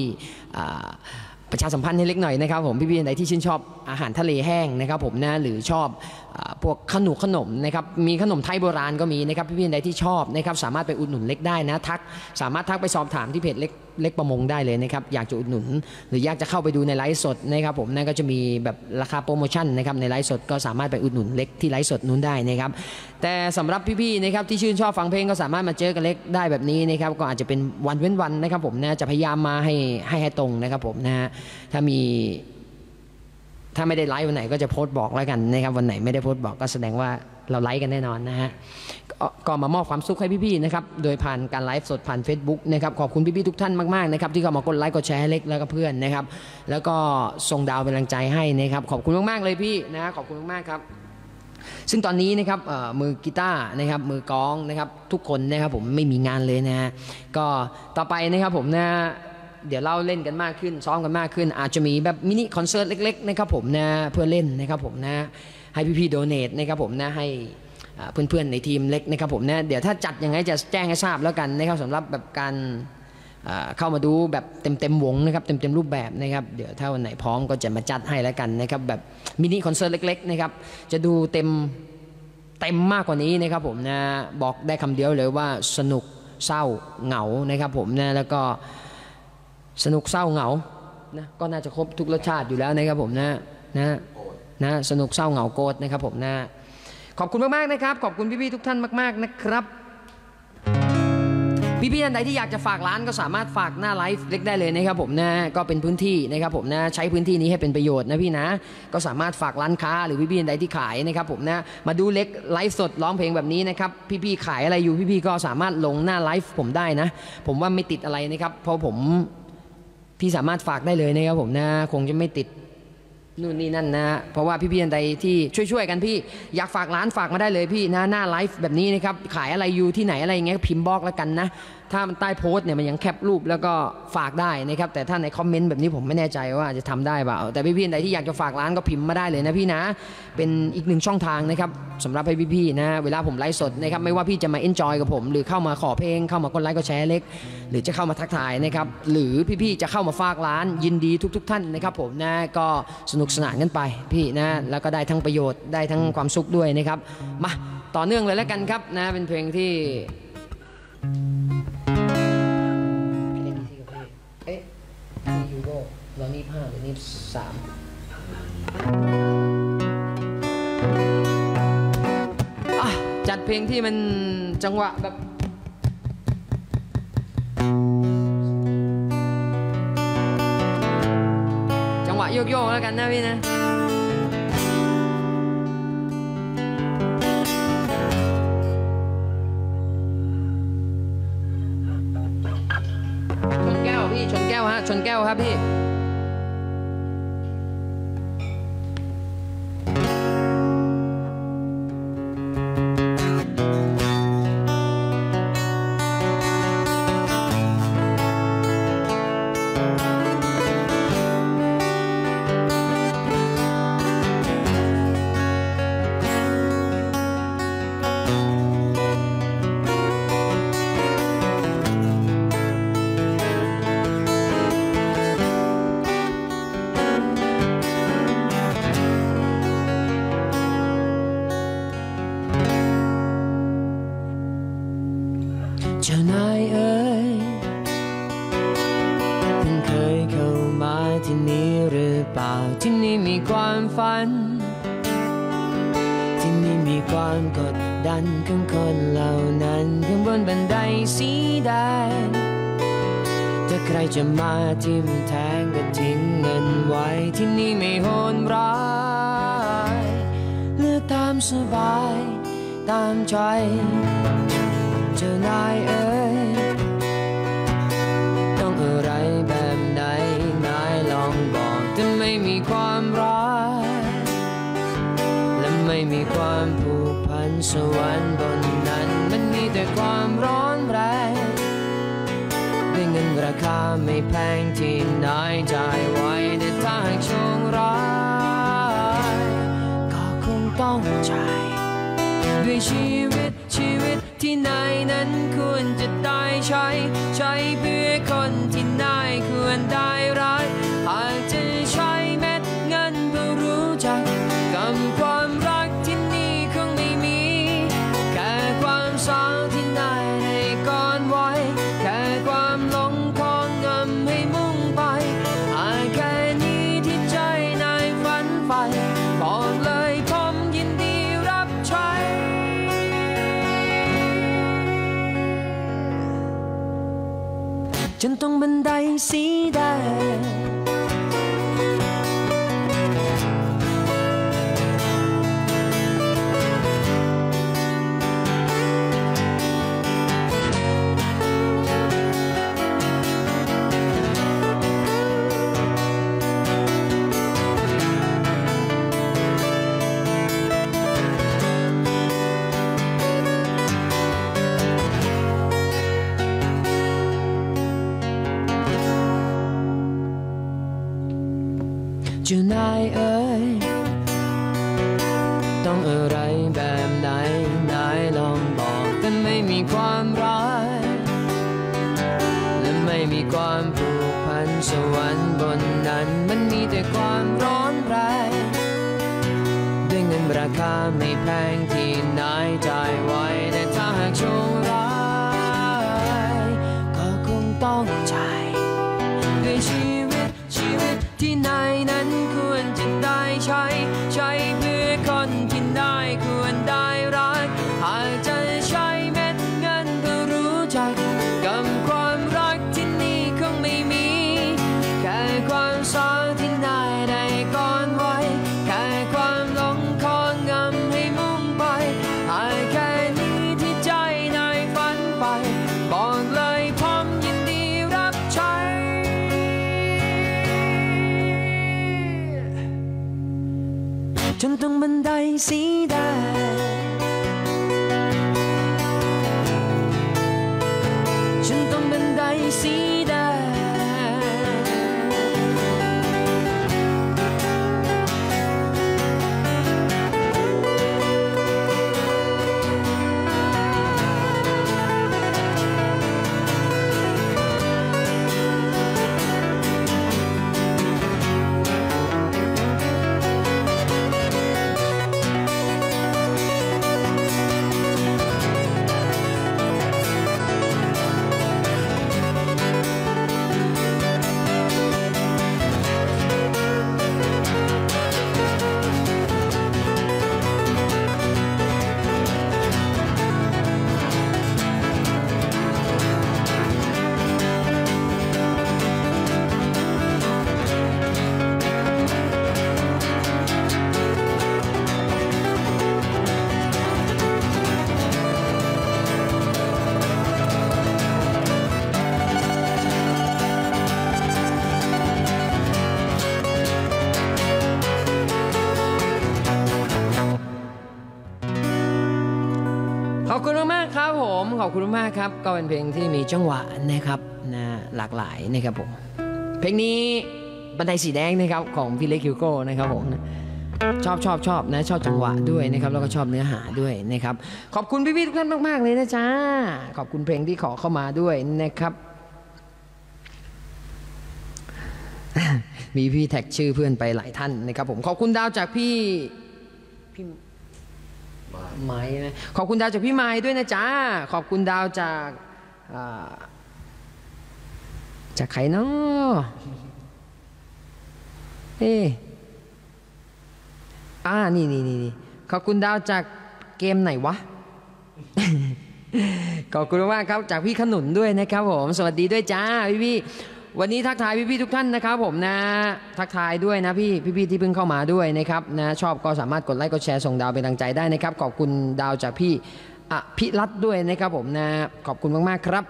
ๆประชาสัมพันธ์ให้เล็กหน่อยนะครับผมพี่ๆไหนที่ชื่นชอบอาหารทะเลแห้งนะครับผมนะหรือชอบพวกขนมนะครับมีขนมไทยโบราณก็มีนะครับพี่ๆใดที่ชอบนะครับสามารถไปอุดหนุนเล็กได้นะสามารถทักไปสอบถามที่เพจเล็กประมงได้เลยนะครับอยากจะอุดหนุนหรืออยากจะเข้าไปดูในไลฟ์สดนะครับผมนั่นก็จะมีแบบราคาโปรโมชั่นนะครับในไลฟ์สดก็สามารถไปอุดหนุนเล็กที่ไลฟ์สดนู้นได้นะครับแต่สำหรับพี่ๆนะครับที่ชื่นชอบฟังเพลงก็สามารถมาเจอกันเล็กได้แบบนี้นะครับก็อาจจะเป็นวันเว้นวันนะครับผมนะจะพยายามมาให้ตรงนะครับผมนะฮะถ้าไม่ได้ไลฟ์วันไหนก็จะโพสต์บอกแล้วกันนะครับวันไหนไม่ได้โพสต์บอกก็แสดงว่าเราไลฟ์กันแน่นอนนะฮะก็มามอบความสุขให้พี่ๆนะครับโดยผ่านการไลฟ์สดผ่าน Facebook นะครับขอบคุณพี่ๆทุกท่านมากๆนะครับที่เข้ามากดไลค์กดแชร์ให้เล็กแล้วก็เพื่อนนะครับแล้วก็ส่งดาวเป็นกำลังใจให้นะครับขอบคุณมากๆเลยพี่นะขอบคุณมากๆครับซึ่งตอนนี้นะครับมือกีตาร์นะครับมือกลองนะครับทุกคนนะครับผมไม่มีงานเลยนะฮะก็ต่อไปนะครับผมนะเดี๋ยวเราเล่นกันมากขึ้นซ้อมกันมากขึ้นอาจจะมีแบบมินิคอนเสิร์ตเล็กๆนะครับผมนะเพื่อเล่นนะครับผมนะให้พี่ๆโดเนทนะครับผมนะให้เพื่อนๆในทีมเล็กนะครับผมนะเดี๋ยวถ้าจัดยังไงจะแจ้งให้ทราบแล้วกันนะครับสำหรับแบบการเข้ามาดูแบบเต็มวงนะครับเต็มรูปแบบนะครับเดี๋ยวถ้าวันไหนพร้อมก็จะมาจัดให้แล้วกันนะครับแบบมินิคอนเสิร์ตเล็กๆนะครับจะดูเต็มมากกว่านี้นะครับผมนะบอกได้คำเดียวเลยว่าสนุกเศร้าเหงานะครับผมนะแล้วก็สนุกเศร้าเหงานะก็น่าจะครบทุกรสชาติอยู่แล้วนะครับผมนะสนุกเศร้าเหงาโกรธนะครับผมนะขอบคุณมากๆนะครับขอบคุณพี่ๆทุกท่านมากๆนะครับพี่ๆท่านใดที่อยากจะฝากร้านก็สามารถฝากหน้าไลฟ์เล็กได้เลยนะครับผมนะก็เป็นพื้นที่นะครับผมนะใช้พื้นที่นี้ให้เป็นประโยชน์นะพี่นะก็สามารถฝากร้านค้าหรือพี่ๆท่านใดที่ขายนะครับผมนะมาดูเล็กไลฟ์สดร้องเพลงแบบนี้นะครับพี่ๆขายอะไรอยู่พี่ๆก็สามารถลงหน้าไลฟ์ผมได้นะผมว่าไม่ติดอะไรนะครับเพราะพี่สามารถฝากได้เลยนะครับผมนะคงจะไม่ติดนู่นนี่นั่นนะเพราะว่าพี่ๆท่านใดที่ช่วยกันพี่อยากฝากร้านฝากมาได้เลยพี่นะหน้าไลฟ์แบบนี้นะครับขายอะไรอยู่ที่ไหนอะไรอย่างเงี้ยพิมพ์บอกแล้วกันนะถ้ามันใต้โพสต์เนี่ยมันยังแคปรูปแล้วก็ฝากได้นะครับแต่ถ้าในคอมเมนต์แบบนี้ผมไม่แน่ใจว่าจะทำได้เปล่าแต่พี่ๆท่านใดที่อยากจะฝากร้านก็พิมพ์มาได้เลยนะพี่นะเป็นอีกหนึ่งช่องทางนะครับสำหรับให้พี่ๆนะเวลาผมไลฟ์สดนะครับไม่ว่าพี่จะมาเอนจอยกับผมหรือเข้ามาขอเพลงเข้ามากดไลค์กดแชร์เล็กหรือจะเข้ามาทักทายนะครับหรือพี่ๆจะเข้ามาฝากร้านยินดีทุกท่านนะครับผมนะก็สนุกสนานกันไปพี่นะแล้วก็ได้ทั้งประโยชน์ได้ทั้งความสุขด้วยนะครับมาต่อเนื่องเลยแล้วกันครับนะเป็นเพลงที่เอ๊ะนี่ยูโรเรานี่5หรือนี่3จัดเพลงที่มันจังหวะแบบจังหวะโยกๆแล้วกันนะพี่นะชนแก้วพี่ชนแก้วฮะชนแก้วครับพี่เจ้านายเอ๋ยเพิ่งเคยเข้ามาที่นี่หรือเปล่าที่นี่มีความฝันที่นี่มีความกดดันของคนเหล่านั้นข้างบนบันไดสีแดงถ้าใครจะมาทิ่มแทงก็ทิ้งเงินไว้ที่นี่ไม่โหดร้ายเลือกตามสบายตามใจเจ้านายเอ๋ยต้องอะไรแบบไหนนายลองบอกแต่ไม่มีความรักและไม่มีความผูกพันสวรรค์บนนั้นมันมีแต่ความร้อนแรงด้วยเงินราคาไม่แพงที่นายจ่ายไว้แต่ถ้าหากโชคร้ายก็คงต้องจ่ายด้วยชีวิตที่นายนั้นควรจะได้ใช้เพื่อคนที่นายควรได้รักหากจะใช้เม็ดเงินเพื่อรู้จักกับความรักที่จนต้องบันไดสีแดงเจ้านายเอ๋ยต้องอะไรแบบไหนนายลองบอกกันไม่มีความร้ายและไม่มีความผูกพันสวรรค์บนนั้นมันมีแต่ความร้อนแรงด้วยเงินราคาไม่แพงที่นายจ่ายไว้แต่ถ้าหากโชคร้ายก็คงต้องจ่ายด้วยชีวิตที่นายนั้นควรจะได้ใช้เพื่อคนที่นายควรได้รักหากจะใช้เม็ดเงินเพื่อรู้จักกับความรักที่นี่คงไม่มีแค่ความสองที่นายได้ก่อนไว้แค่ความหลงของงำให้มุ่งไปหากแค่นี้ที่ใจนายฝันไปบอกเลยผมยินดีรับใช้จนต้องบันไดสีแดงฉันต้องบันไดสีแดขอบคุณมากครับผมขอบคุณมากครับก็เป็นเพลงที่มีจังหวะนะครับนะหลากหลายนะครับผมเพลงนี้บันไดสีแดงนะครับของพี่เล็กฮิวโก้นะครับผมชอบนะชอบจังหวะด้วยนะครับแล้วก็ชอบเนื้อหาด้วยนะครับขอบคุณพี่ๆทุกท่านมากๆเลยนะจ๊ะขอบคุณเพลงที่ขอเข้ามาด้วยนะครับ มีพี่แท็กชื่อเพื่อนไปหลายท่านนะครับผมขอบคุณดาวจากพี่ไม้นะขอบคุณดาวจากพี่ไม้ด้วยนะจ๊ะขอบคุณดาวจากใครเนาะนี่ขอบคุณดาวจากเกมไหนวะ ขอบคุณมากครับจากพี่ขนุนด้วยนะครับผมสวัสดีด้วยจ้าพี่วันนี้ทักทายพี่ๆทุกท่านนะครับผมนะทักทายด้วยนะพี่ที่เพิ่งเข้ามาด้วยนะครับนะชอบก็สามารถกดไลค์กดแชร์ส่งดาวเป็นกำลังใจได้นะครับขอบคุณดาวจากพี่พิรัตน์ด้วยนะครับผมนะขอบคุณมากๆครับ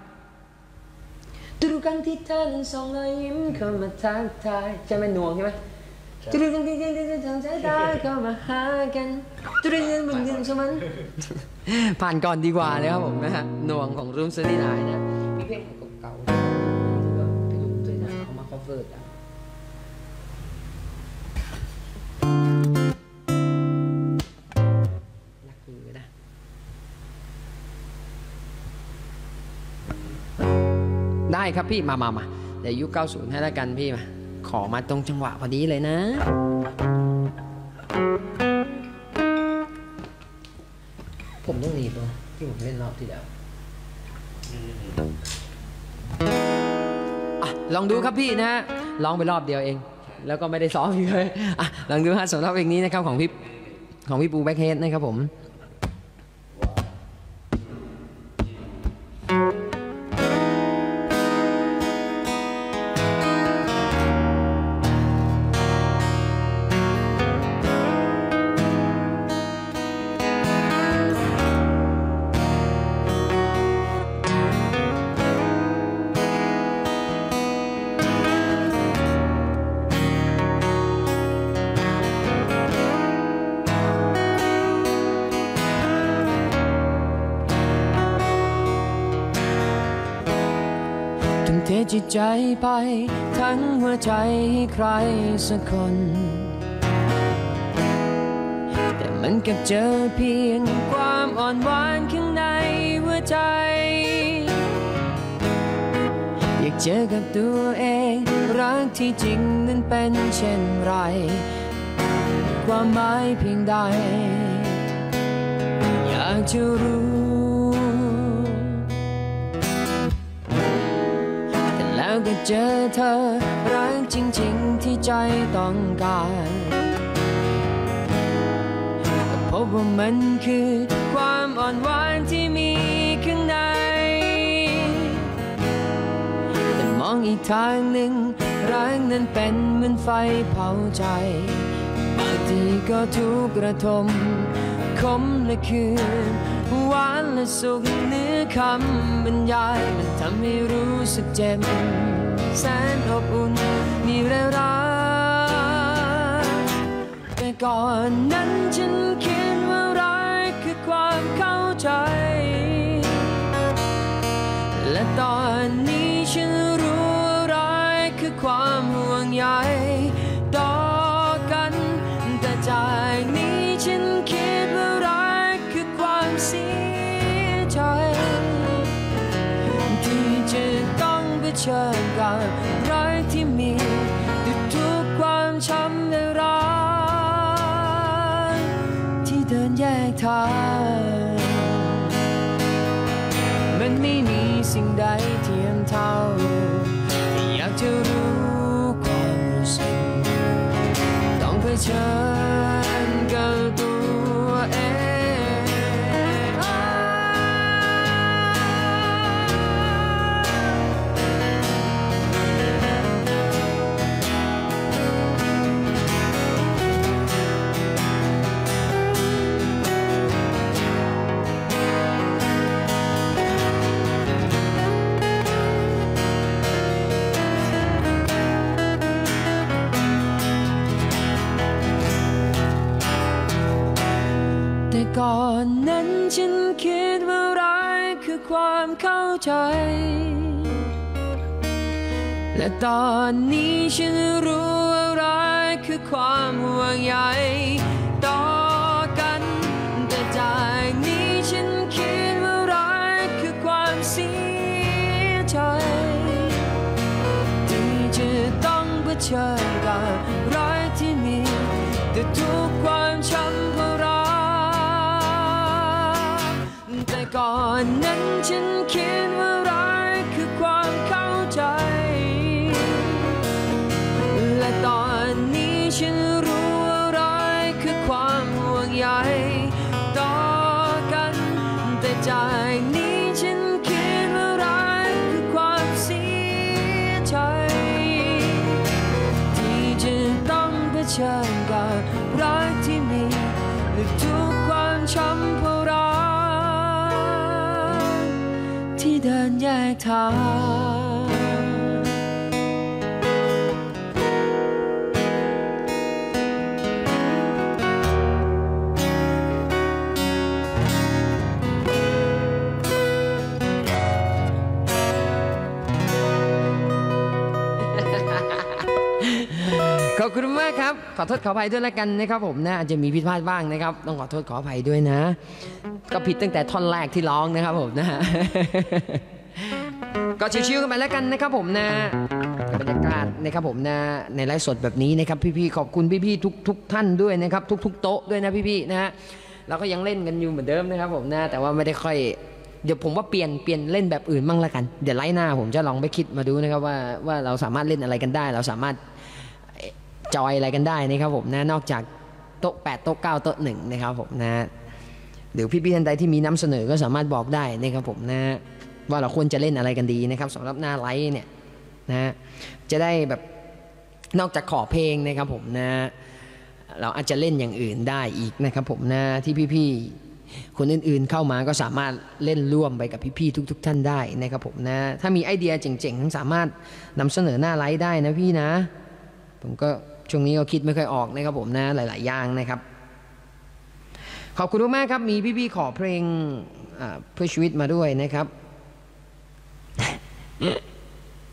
ทุกครั้งที่เธอนั้นส่งรอยยิ้มเข้ามาทักทายจะไม่หน่วงใช่ไหมทุกครั้งที่เธอทำใจตาเข้ามาหากันทุกครั้งที่มึงยืนสมันผ่านก่อนดีกว่าเลยครับผมนะฮะหน่วงของรุ่มซีรีส์ไหนนะมีเพลงเก่าเฟิร์ดรักอยู่นะได้ครับพี่มาเดี๋ยวยุค90ให้แล้วกันพี่มาขอมาตรงจังหวะพอดีเลยนะผมต้องหนีตัวที่ผมเล่นรอบที่แล้วลองดูครับพี่นะฮะร้องไปรอบเดียวเองแล้วก็ไม่ได้ซ้อมอีกเลยลองดูฮะสำหรับเพลงนี้นะครับของพี่ปูแบ็คเฮดนะครับผมทุ่มเทจิตใจไปทั้งหัวใจให้ใครสักคนแต่มันก็เจอเพียงความอ่อนหวานข้างในหัวใจอยากเจอกับตัวเองรักที่จริงนั้นเป็นเช่นไรความหมายเพียงใดอยากจะรู้แต่แล้วก็เจอเธอรักจริงๆที่ใจต้องการก็พบว่ามันคือความอ่อนหวานที่มีข้างในแต่มองอีกทางหนึ่งรักนั้นเป็นเหมือนไฟเผาใจบางทีก็ทุกข์ระทมคมและคืนหวานและสุขเนื้อคำบรรยายมันทำให้รู้สึกเจ็บแสนอบอุ่นมีแรงรักแต่ก่อนนั้นฉันคิดว่ารักคือความเข้าใจและตอนนี้ฉันรู้ว่ารักคือความห่วงใยต่อกันแต่จากนี้ฉันคิดว่ารักคือความเสียใจที่จะต้องเผชิญกับรักที่มีทุกความช้ำและรักที่เดินแยกทางมันไม่มีสิ่งใดเทียมเท่าที่อยากจะรู้ความรู้สึกต้องเผชิญกับตัวเองแต่ก่อนนั้นฉันคิดว่ารักคือความเข้าใจและตอนนี้ฉันรู้ว่ารักคือความห่วงใยต่อกันแต่จากนี้ฉันคิดว่ารักคือความเสียใจที่จะต้องเผชิญกับรักที่มีแต่ทุกความช้ำเพราะรักแต่ก่อนนั้นฉันคิดว่ารักคือความเข้าใจและตอนนี้ฉันรู้ว่ารักคือความห่วงใยต่อกันแต่จากนี้ฉันคิดว่ารักคือความเสียใจที่จะต้องเผชิญกับรักที่มีทุกความช้ำเพราะรักที่เดินแยกทางขอบคุณมากครับขอโทษขออภัยด้วยแล้วกันนะครับผมนะอาจจะมีผิดพลาดบ้างนะครับต้องขอโทษขออภัยด้วยนะก็ผิดตั้งแต่ท่อนแรกที่ร้องนะครับผมนะก็ชิวๆกันไปแล้วกันนะครับผมนะบรรยากาศนะครับผมนะในไลฟ์สดแบบนี้นะครับพี่ๆขอบคุณพี่ๆทุกท่านด้วยนะครับทุกโต๊ะด้วยนะพี่ๆนะฮะเราก็ยังเล่นกันอยู่เหมือนเดิมนะครับผมนะแต่ว่าไม่ได้ค่อยเดี๋ยวผมว่าเปลี่ยนเล่นแบบอื่นบ้างละกันเดี๋ยวไลฟ์หน้าผมจะลองไปคิดมาดูนะครับว่าเราสามารถเล่นอะไรกันได้เราสามารถจอยอะไรกันได้นะครับผมนะนอกจากโต๊ะ8โต๊ะ9โต๊ะ1นะครับผมนะหรือพี่ๆท่านใดที่มีนำเสนอก็สามารถบอกได้นะครับผมนะว่าเราควรจะเล่นอะไรกันดีนะครับสำหรับหน้าไลฟ์เนี่ยนะจะได้แบบนอกจากขอเพลงนะครับผมนะเราอาจจะเล่นอย่างอื่นได้อีกนะครับผมนะที่พี่ๆคนอื่นๆเข้ามาก็สามารถเล่นร่วมไปกับพี่ๆทุกท่านได้นะครับผมนะถ้ามีไอเดียเจ๋งๆสามารถนำเสนอหน้าไลฟ์ได้นะพี่นะผมก็ช่วงนี้ก็คิดไม่ค่อยออกนะครับผมนะหลายๆอย่างนะครับขอบคุณมากครับมีพี่ๆขอเพลง เพื่อชีวิตมาด้วยนะครับ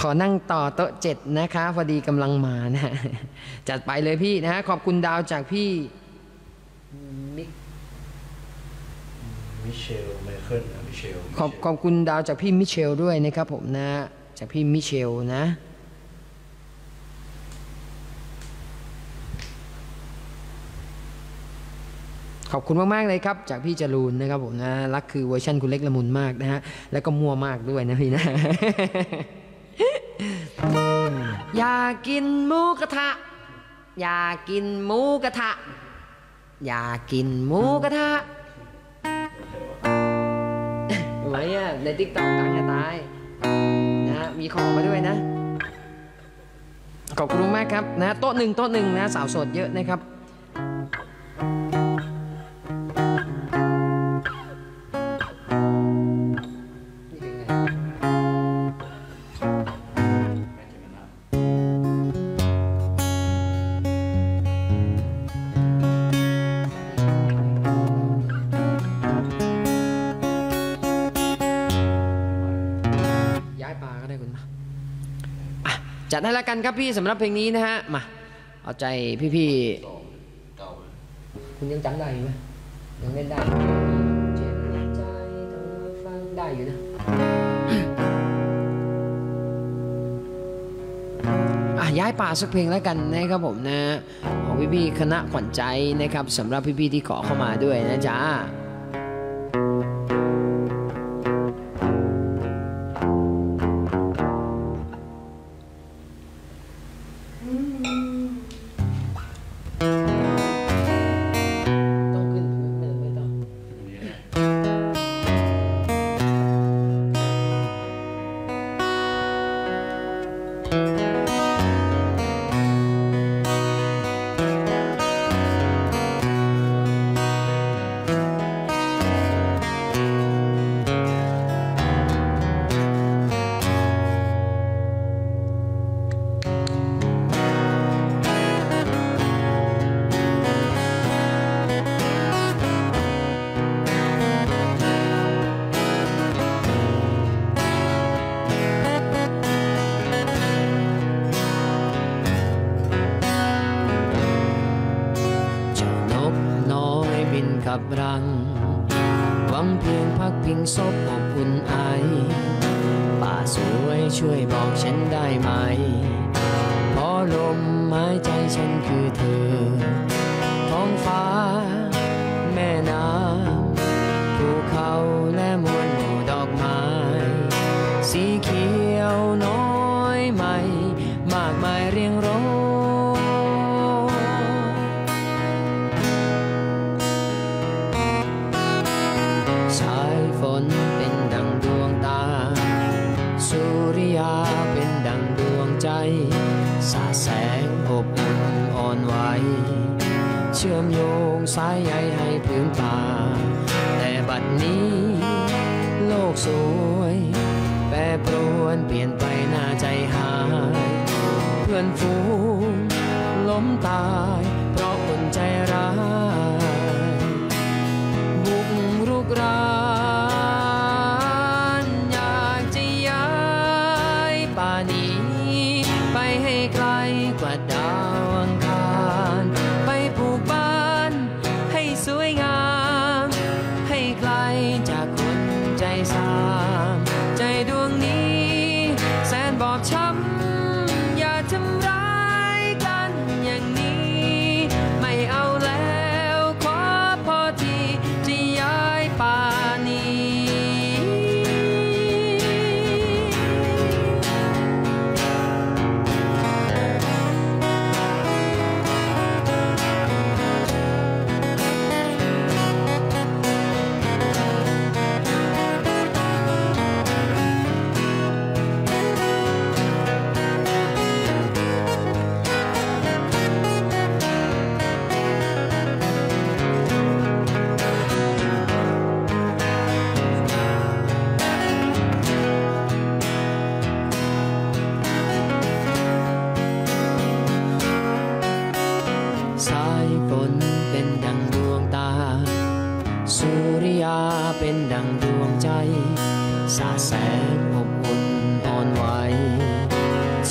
ขอนั่งต่อโต๊ะ7นะคะพอดีกำลังมานะจัดไปเลยพี่นะฮะขอบคุณดาวจากพี่มิเชลไมเคิลนะมิเชลขอบคุณดาวจากพี่มิเชลด้วยนะครับผมนะจากพี่มิเชลนะขอบคุณมากๆเลยครับจากพี่จรูนนะครับผมนะรักคือเวอร์ชันคุณเล็กละมุนมากนะฮะแล้วก็มั่วมากด้วยนะพี่นะ อยากกินหมูกระทะอยากกินหมูกระทะอยากกินหมูกระทะไหมอ่ะในติ๊กต็อกดังจะตายนะมีของมาด้วยนะขอบคุณมากครับนะโต๊ะหนึ่งนะสาวโสดเยอะนะครับจัดให้แล้วกันครับพี่สำหรับเพลงนี้นะฮะมาเอาใจพี่ๆคุณยังจำได้ไหมยังเล่นได้เจ็บใจต้องฟังได้อยู่นะย้ายป่าสักเพลงแล้วกันนะครับผมนะของพี่ๆคณะขวัญใจนะครับสำหรับพี่ๆที่ขอเข้ามาด้วยนะจ๊ะขับรังหวังเพียงพักพิงซบอบอุ่นไอป่าสวยช่วยบอกฉันได้ไหมเพราะลมหายใจฉันคือเธอท้องฟ้าแม่น้ำภูเขาและมวลหมู่ดอกไม้สีเขียวน้อยใหม่มากมายเรียงรายฝนเป็นดังดวงตาสุริยาเป็นดังดวงใจสาดแสงอบอุ่นอ่อนไหวเชื่อมโยงสายใยให้พื้นป่าแต่บัดนี้โลกสวยแปรปรวนเปลี่ยนไปหน้าใจหายเพื่อนฝูงล้มตายเพราะคนใจร้ายบุกรุกรานอยากจะย้ายป่านี้ไปให้ไกลกว่าดาวอังคารไปปลูกบ้านให้สวยงามให้ไกลจากคนใจสามใจดวงนี้แสนบอบช้ำอย่าทำร้ายกันอย่างนี้ไม่เอาแล้วขอพอทีจะย้ายป่านี้สายฝนเป็นดังดวงตาสุริยาเป็นดังดวงใจสาดแสงอบอุ่นอ่อนไหว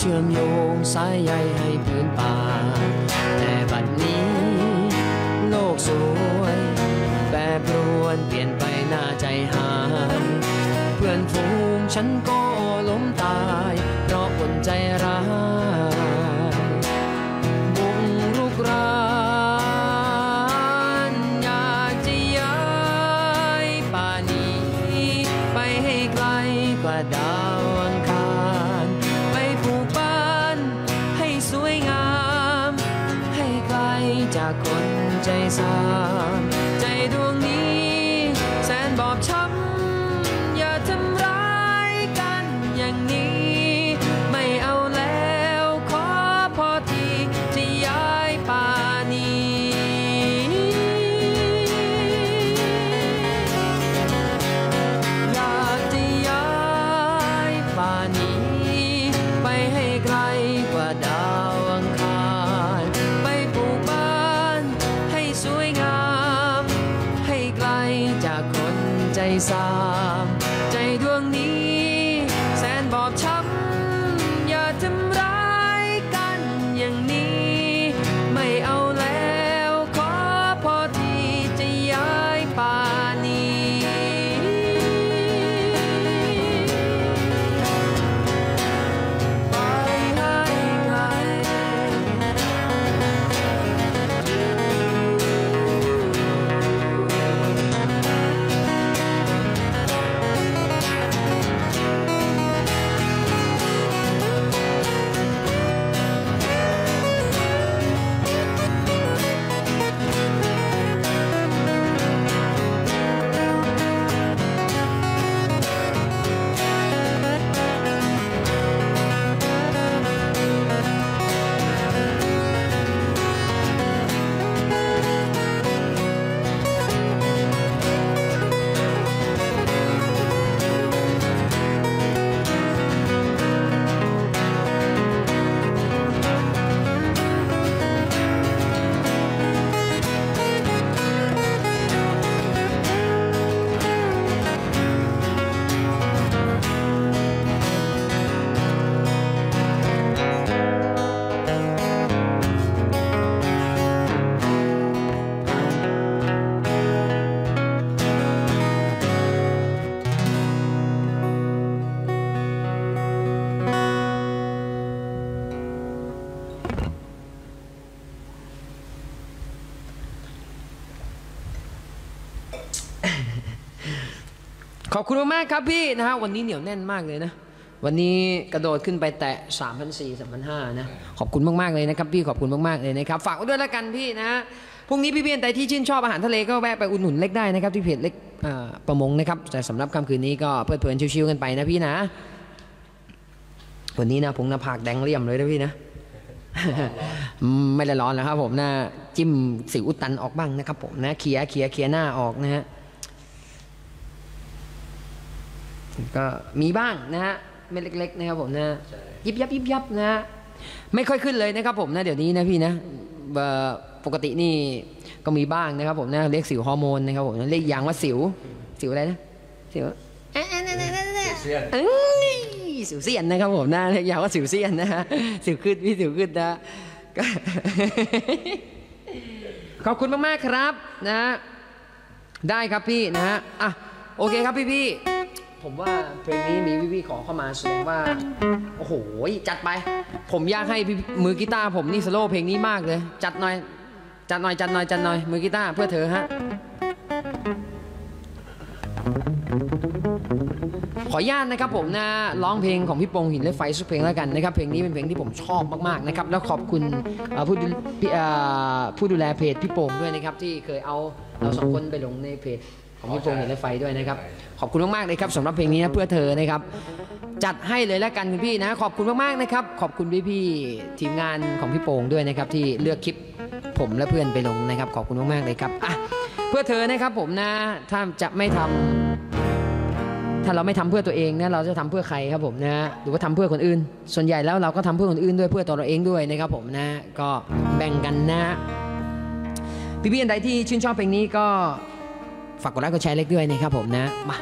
ชื่อมโยงสายใยให้พื้นป่าแต่บัดนี้โลกสวยแปรปรวนเปลี่ยนไปหน้าใจหายเพื่อนฝูงฉันก็ล้มตายเพราะคนใจร้ายบุกรุกรานอยากจะย้ายป่านี้ไปให้ไกลกว่าดาวอังคารไปปลูกบ้านให้สวยงามให้ไกลจากคนใจสามใจดวงนี้แสนบอบช้ำอย่าทำร้ายกันอย่างนี้ไม่เอาแล้วขอพอทีจะย้ายป่านี้อยากจะย้ายป่านี้ไปให้ไกลกว่าดาวอังคารไปปลูกบ้านให้สวยงามให้ไกลจากคนใจสามใจดวงนี้แสนบอบช้ำอย่าทำร้ายกันอย่างนี้ไม่เอาแล้วขอพอทีจะย้ายป่านี้ไปให้ไกล ขอบคุณมากครับพี่นะฮะวันนี้เหนียวแน่นมากเลยนะวันนี้กระโดดขึ้นไปแตะ 3,400 3,500 นะขอบคุณมากๆเลยนะครับพี่ขอบคุณมากๆเลยนะครับฝากไว้ด้วยแล้วกันพี่นะพรุ่งนี้พี่เพียนแต่ที่ชื่นชอบอาหารทะเลก็แวะไปอุดหนุนเล็กได้นะครับที่เพจเล็กประมงนะครับแต่สำหรับค่ำคืนนี้ก็เพลิดเพลินชิวๆกันไปนะพี่นะวันนี้นะผงหน้าผากแดงเลี่ยมเลยนะพี่นะ ไม่ได้ร้อนแล้วครับผมนะจิ้มสิวอุดตันออกบ้างนะครับผมนะเคลียร์หน้าออกนะฮะก็มีบ้างนะฮะเม็ดเล็กๆนะครับผมนะยิบยับนะไม่ค่อยขึ้นเลยนะครับผมนะเดี๋ยวนี้นะพี่นะปกตินี่ก็มีบ้างนะครับผมนะเรียกสิวฮอร์โมนนะครับผมเรียกอย่างว่าสิวอะไรนะสิวสิวเสี้ยนนะครับผมนะเรียกอย่างว่าสิวเสี้ยนนะฮะสิวขึ้นพี่สิวขึ้นนะขอบคุณมากๆครับนะได้ครับพี่นะฮะอ่ะโอเคครับพี่ผมว่าเพลงนี้มีพี่ๆขอเข้ามาแสดงว่าโอ้โหจัดไปผมอยากให้มือกีตาร์ผมนี่สโลว์เพลงนี้มากเลยจัดหน่อยมือกีตาร์เพื่อเธอฮะขออนุญาตนะครับผมนะร้องเพลงของพี่โป่งหินและไฟสักเพลงแล้วกันนะครับเพลงนี้เป็นเพลงที่ผมชอบมากๆนะครับแล้วขอบคุณผู้ดูแลเพจพี่โป่งด้วยนะครับที่เคยเอาเราสองคนไปลงในเพจของพี่โป่งหินและไฟด้วยนะครับขอบคุณมากๆเลยครับสำหรับเพลงนี้นะเพื่อเธอนะครับจัดให้เลยแล้วกันคุณพี่นะขอบคุณมากๆนะครับขอบคุณพี่ๆทีมงานของพี่โป่งด้วยนะครับที่เลือกคลิปผมและเพื่อนไปลงนะครับขอบคุณมากๆเลยครับอ่ะเพื่อเธอนะครับผมนะถ้าเราไม่ทำเพื่อตัวเองนะเราจะทำเพื่อใครครับผมนะหรือว่าทำเพื่อคนอื่นส่วนใหญ่แล้วเราก็ทำเพื่อคนอื่นด้วยเพื่อตัวเราเองด้วยนะครับผมนะก็แบ่งกันนะพี่ๆอันใดที่ชื่นชอบเพลงนี้ก็ฝากกดไลค์กดแชร์เล็กด้วยนะครับผมนะมา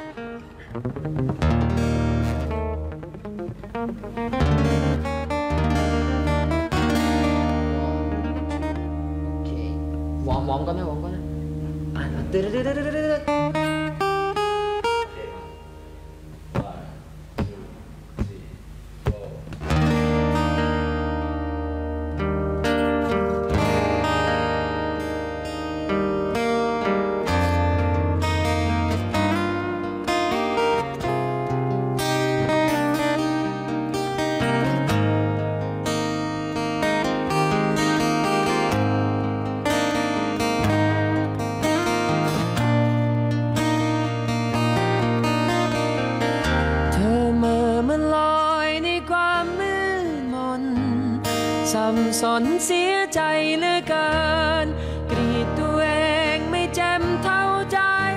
วอร์มก่อนนะวอร์มก่อนนะตึ๊ด สับสนเสียใจเหลือเกินกรีดตัวเองไม่แจ่มเท่าใจ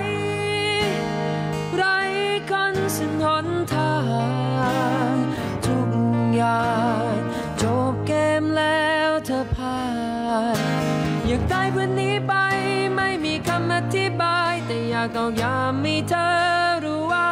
ไร้คนสิ้นหนทางทุกอย่างจบเกมแล้วเธอพ่ายอยากได้เพื่อนหนีไปไม่มีคำอธิบายแต่อยากตอกย้ำให้เธอรู้ว่า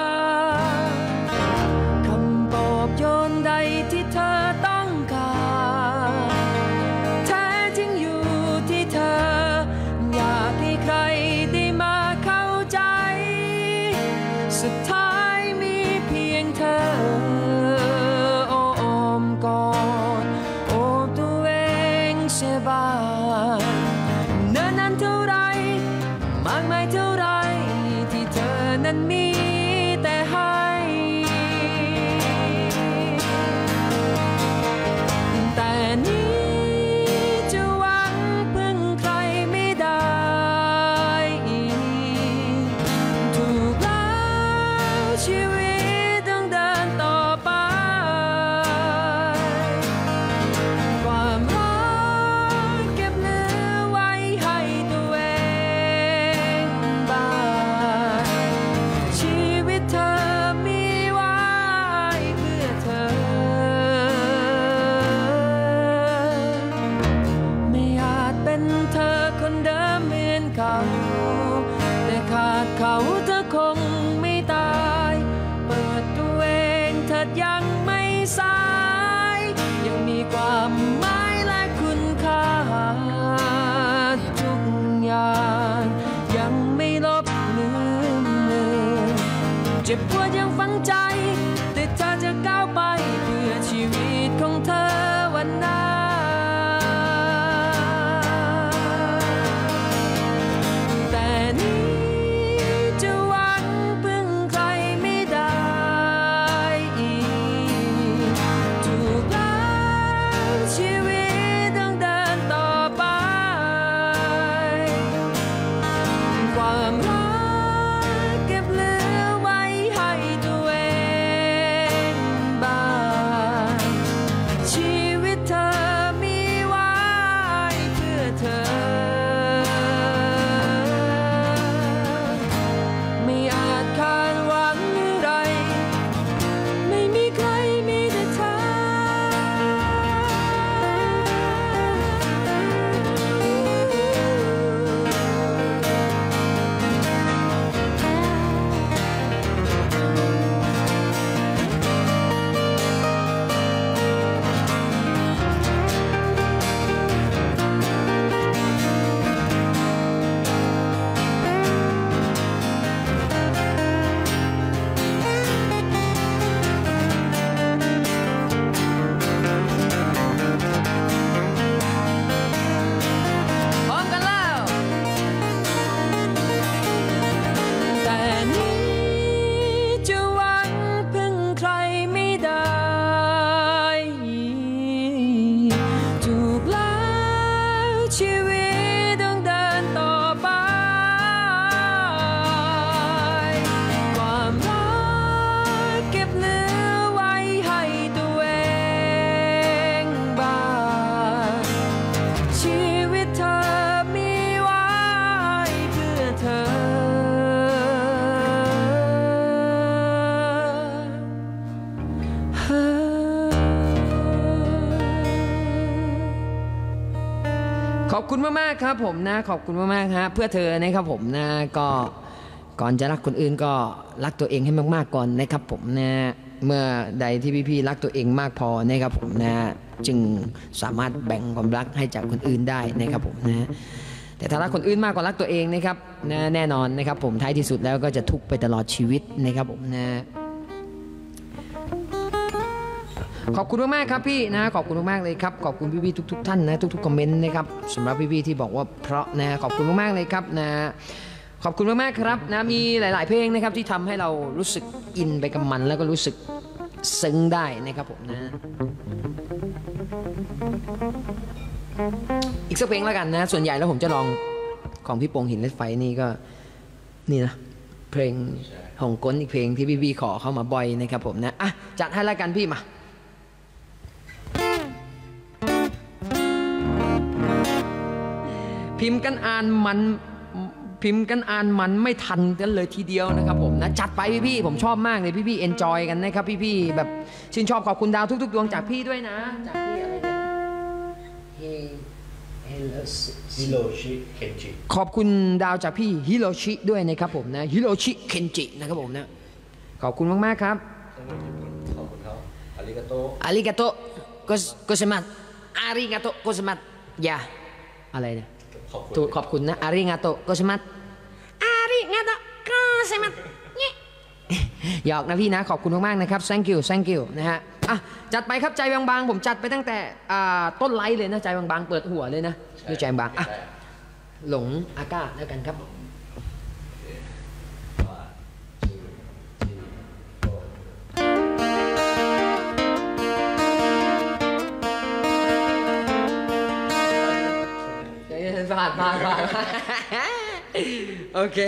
คำปลอบโยนใดที่เธอต้องการแท้จริงอยู่ที่เธออยากให้ใครได้มาเข้าใจสุดท้ายมีเพียงเธอโอ้อมกอดโอบตัวเองเสียบ้างเนิ่นนานเท่าไรมากมายเท่าไรที่เธอนั้นมีแต่ให้แต่นี้จะหวังพึ่งใครไม่ได้อีกถูกแล้วชีวิตต้องเดินต่อไปความรักเก็บเหลือไว้ให้ตัวเองบ้างชีวิตเธอมีไว้เพื่อเธอไม่อาจเป็นเธอคนเดิมเหมือนเก่าแต่ขาดเขาเธอคงไม่ตายเปิดตัวเองเถิดยังไม่สายยังมีความหมายและคุณค่าทุกอย่างยังไม่ลบเลือนเจ็บปวดยังฝังใจแต่เธอจะก้าวไปเพื่อชีวิตของเธอวันหน้าแต่นี้จะหวังพึ่งใครไม่ได้อีกถูกแล้วชีวิตต้องเดินต่อไปความรักเก็บเหลือไว้ให้ตัวเองบ้างชีวิตเธอมีไว้เพื่อเธอไม่อาจคาดหวังอะไรไม่มีใครมีแต่เธอพร้อมกันแล้วแต่นี้จะหวังพึ่งใครไม่ได้ถูกแล้วชีวิตต้องเดินต่อไปความรักเก็บเหลือไว้ให้ตัวเองบ้างชีวิตเธอมีไว้เพื่อเธอขอบคุณมากๆครับผมนะขอบคุณมากๆฮะเพื่อเธอนะครับผมนะก็ก่อนจะรักคนอื่นก็รักตัวเองให้มากๆก่อนนะครับผมนะเมื่อใดที่พี่ๆรักตัวเองมากพอนะครับผมนะจึงสามารถแบ่งความรักให้จากคนอื่นได้นะครับผมนะแต่ถ้ารักคนอื่นมากกว่ารักตัวเองนะครับนะแน่นอนนะครับผมท้ายที่สุดแล้วก็จะทุกข์ไปตลอดชีวิตนะครับผมนะขอบคุณมากๆครับพี่นะขอบคุณมากๆเลยครับขอบคุณพี่ๆทุกๆท่านนะทุกๆคอมเมนต์นะครับสำหรับพี่ๆที่บอกว่าเพราะนะขอบคุณมากๆเลยครับนะขอบคุณมากๆครับนะมีหลายๆเพลงนะครับที่ทำให้เรารู้สึกอินไปกับมันแล้วก็รู้สึกซึ้งได้นะครับผมนะอีกสักเพลงแล้วกันนะส่วนใหญ่แล้วผมจะลองของพี่โป่งหินเหล็กไฟนี่ก็นี่นะเพลงฮ่องกงอีกเพลงที่พี่ๆขอเข้ามาบ่อยนะครับผมนะอ่ะจัดให้แล้วกันพี่มาพิมพ์กันอ่านมันไม่ทันกันเลยทีเดียวนะครับผมนะจัดไปพี่ๆผมชอบมากเลยพี่ๆเอนจอยกันนะครับพี่ๆแบบชื่นชอบขอบคุณดาวทุกๆดวงจากพี่ด้วยนะจากพี่อะไรเนี่ยฮิโรชิเคนจิขอบคุณดาวจากพี่ฮิโรชิด้วยนะครับผมนะฮิโรชิเคนจินะครับผมนะขอบคุณมากๆครับขอบคุณเขาอาริกาโตอาริกาโตโกเซมัตอาริกาโตโกเซมัตยาอะไรเนี่ยขอบคุณนะอาริกาโตโกเซมัตอาริกาโตโกเซมัตเนี่ยหยอกนะพี่นะขอบคุณมากๆนะครับ thank you นะฮะอ่ะจัดไปครับใจบางๆผมจัดไปตั้งแต่ต้นไลฟ์เลยนะใจบางๆเปิดหัวเลยนะด้วยใจบางอ่ะหลงอากาศแล้วกันครับผ่านโอเค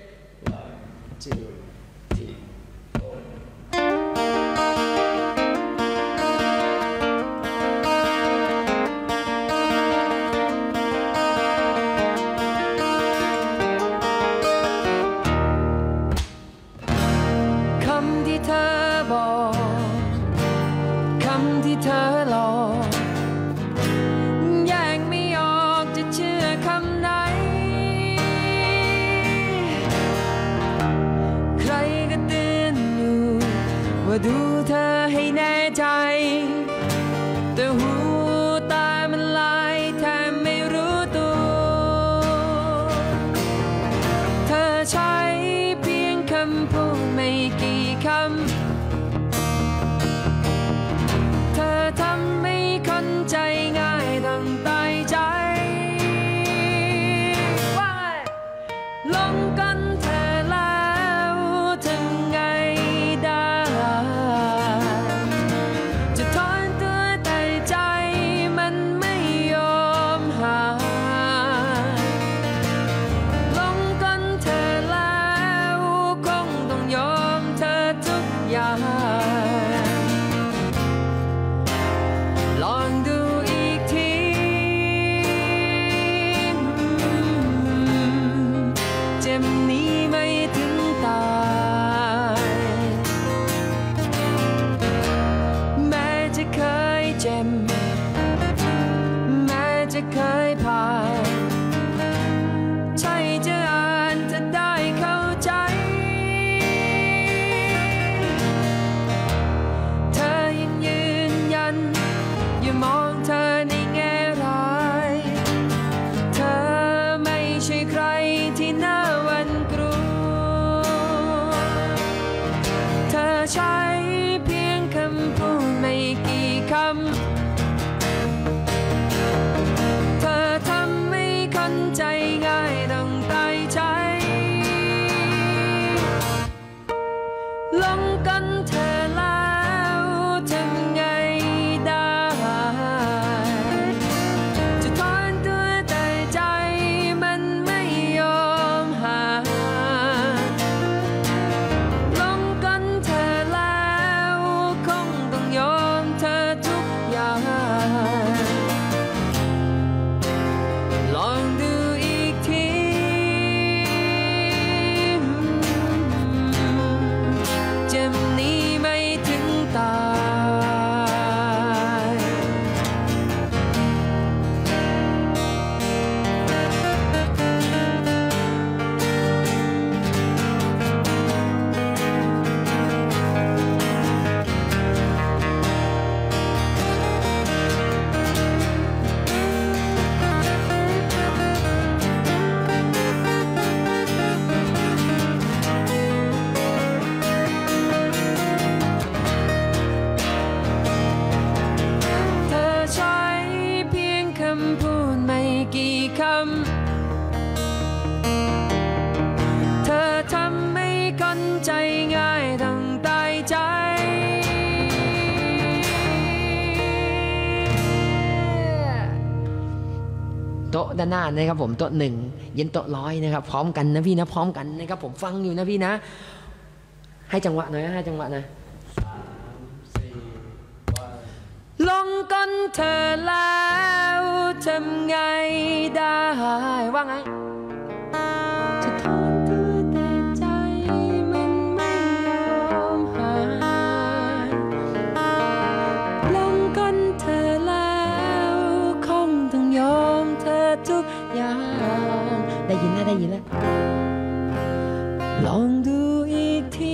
คำที่เธอบอกคำที่เธอหลอกแยกไม่ออกจะเชื่อคำไหนใครก็เตือนอยู่ว่าดูเธอให้แน่ใจแต่หูตามันลายแทบไม่รู้ตัวเธอใช้เพียงคำพูดไม่กี่คำเธอทำให้คนใจง่ายต้องตายใจลงกันเธอแล้วทำไงได้จะถอนตัวแต่ใจมันไม่ยอมหายลงกันเธอแล้วคงต้องยอมเธอทุกอย่างลองดูอีกทีเจ็บนี้ไม่ถึงตายแม้จะเคยเจ็บแม้จะเคยผ่านใช่จะอ่านจะได้เข้าใจเธอยังยืนยันอย่ามองเธอในแง่ร้ายเธอไม่ใช่ใครที่น่าหวั่นกลัวเธอใช้เพียงคำพูดไม่กี่คำเธอทำให้คนใจง่ายต้องตายใจลงกันเธอแล้วทำไงได้จะถอนตัวแต่ใจมันไม่ยอมหายลงกันเธอแล้โต๊ะด้านหน้านะครับผมโต๊ะหนึ่งเย็นโต๊ะร้อยนะครับพร้อมกันนะพี่นะพร้อมกันนะครับผมฟังอยู่นะพี่นะให้จังหวะหน่อยให้จังหวะหน่อยลงก้นเธอแล้วทำไงได้ว่าไงจะทนเธอแต่ใจมันไม่ยอมหายลงก้นเธอแล้วคงต้องยอมเธอทุกอย่างได้ยินแล้วลองดูอีกที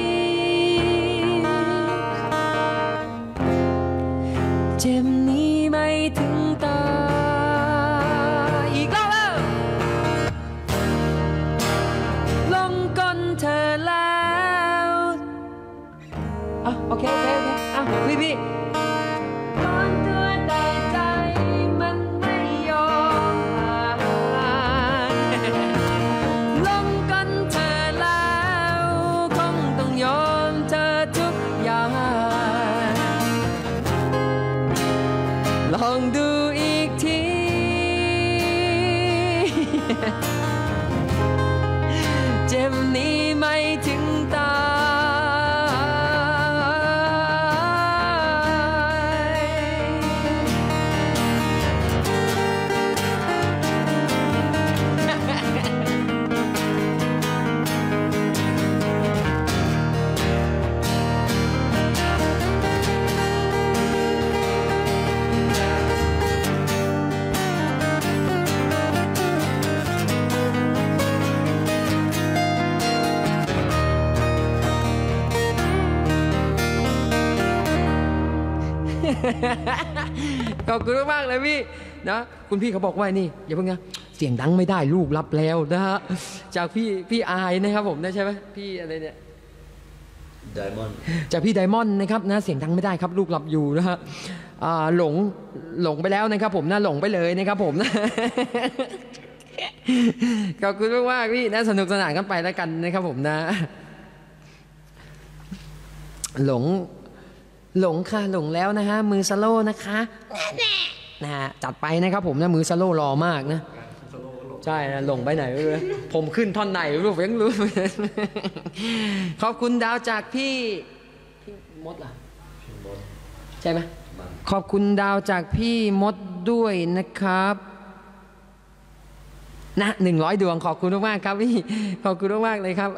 เจ็บนี้ไม่ถึงตาอีกแล้วลงก้นเธอแล้วโอเคพี่ตอนตัวแต่ใจมันไม่ยอมหายลงก้นเธอแล้วคงต้องยอมเธอทุกอย่างลองดูอีกทีเจ็บนี้ไม่ถึงตายขอบคุณมากเลยพี่นะคุณพี่เขาบอกว่านี่อย่าเพิ่งนะเสียงดังไม่ได้ลูกรับแล้วนะฮะจากพี่อายนะครับผมนะใช่ไหมพี่อะไรเนี่ยไดมอนด์จากพี่ไดมอนด์นะครับนะเสียงดังไม่ได้ครับลูกหลับอยู่นะฮะหลงไปแล้วนะครับผมนะหลงไปเลยนะครับผมนะขอบคุณมากๆพี่นะสนุกสนานกันไปแล้วกันนะครับผมนะหลงค่ะหลงแล้วนะฮะมือสโลนะคะนะฮะจัดไปนะครับผมนะมือสโลรอมากนะใช่นะหลงไปไหนไม่รู้ผมขึ้นท่อนไหนไม่รู้ยังรู้ขอบคุณดาวจากพี่มดล่ะใช่ไหมขอบคุณดาวจากพี่มดด้วยนะครับนะ100 ดวงขอบคุณมากครับพี่ขอบคุณมากเลยครับ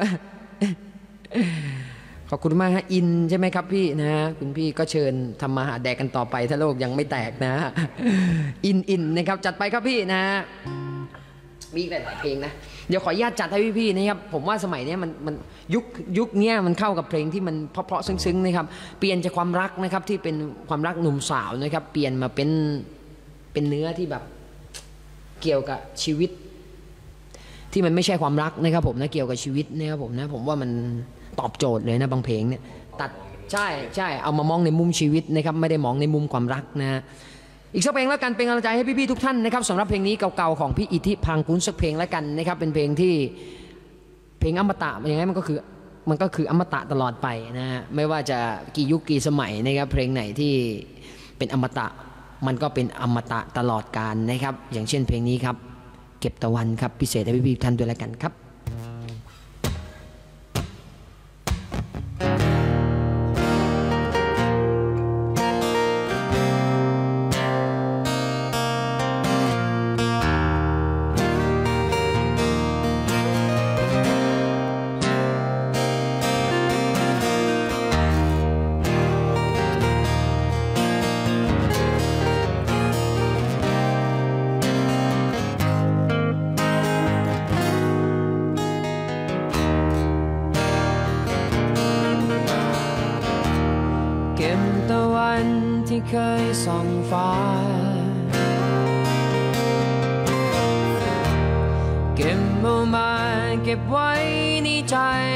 ขอบคุณมากฮะอินใช่ไหมครับพี่นะคุณพี่ก็เชิญทำมาหาแดกกันต่อไปถ้าโลกยังไม่แตกนะอินนะครับจัดไปครับพี่นะมีหลายเพลงนะเดี๋ยวขออนุญาตจัดให้พี่ๆนะครับผมว่าสมัยนี้มันยุคนี้มันเข้ากับเพลงที่มันเพราะซึ้งๆนะครับเปลี่ยนจากความรักนะครับที่เป็นความรักหนุ่มสาวนะครับเปลี่ยนมาเป็นเนื้อที่แบบเกี่ยวกับชีวิตที่มันไม่ใช่ความรักนะครับผมนะเกี่ยวกับชีวิตนะครับผมนะผมว่ามันตอบโจทย์เลยนะบางเพลงเนี่ยตัดใช่เอามามองในมุมชีวิตนะครับไม่ได้มองในมุมความรักนะอีกสักเพลงแล้วกันเป็นกำลังใจให้พี่ๆทุกท่านนะครับสำหรับเพลงนี้เก่าๆของพี่อิทธิพังกุลสักเพลงแล้วกันนะครับเป็นเพลงที่เพลงอมตะอย่างไรมันก็คืออมตะตลอดไปนะฮะไม่ว่าจะกี่ยุคกี่สมัยนะครับเพลงไหนที่เป็นอมตะมันก็เป็นอมตะตลอดกาลนะครับอย่างเช่นเพลงนี้ครับเก็บตะวันครับพิเศษให้พี่ๆท่านด้วยแล้วกันครับเก็บตะวันที่เคยส่องฟ้าเก็บเอามาเก็บไว้ในใจ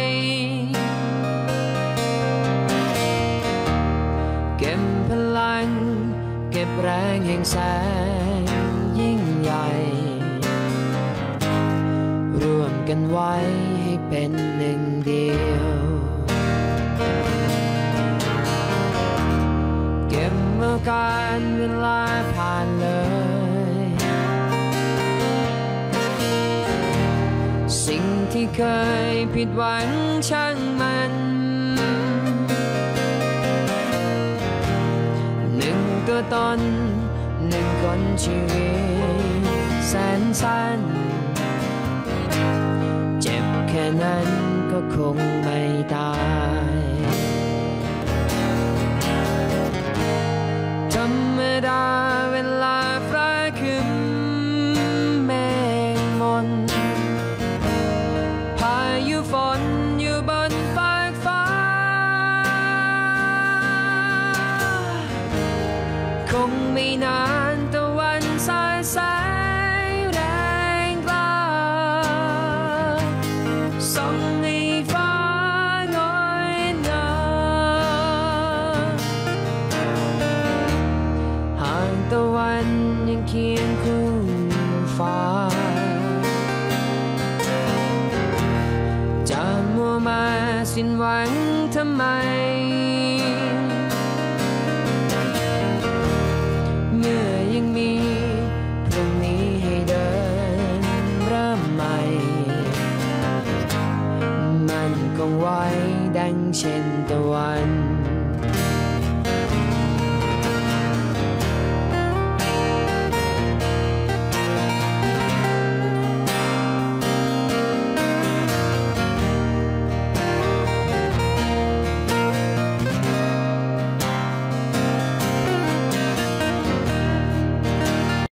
เก็บพลังเก็บแรงแห่งแสนยิ่งใหญ่ร่วมกันไว้ให้เป็นหนึ่งเดียวเก็บอาการเวลาผ่านเลยสิ่งที่เคยผิดหวังช่างมันหนึ่งตัวตนหนึ่งคนชีวิตแสนสั้นเจ็บแค่นั้นก็คงไม่ตายธรรมดาเวลาฟ้าครึ้มเมฆมนพายุฝนอยู่บนฟากฟ้าคงไม่นานตะวันสายแสงแรงกล้าส่องให้ฟ้าน้อยหนาหากตะวันยังเคียงคู่ฟ้าจะมัวมาสิ้นหวังทำไมเมื่อยังมี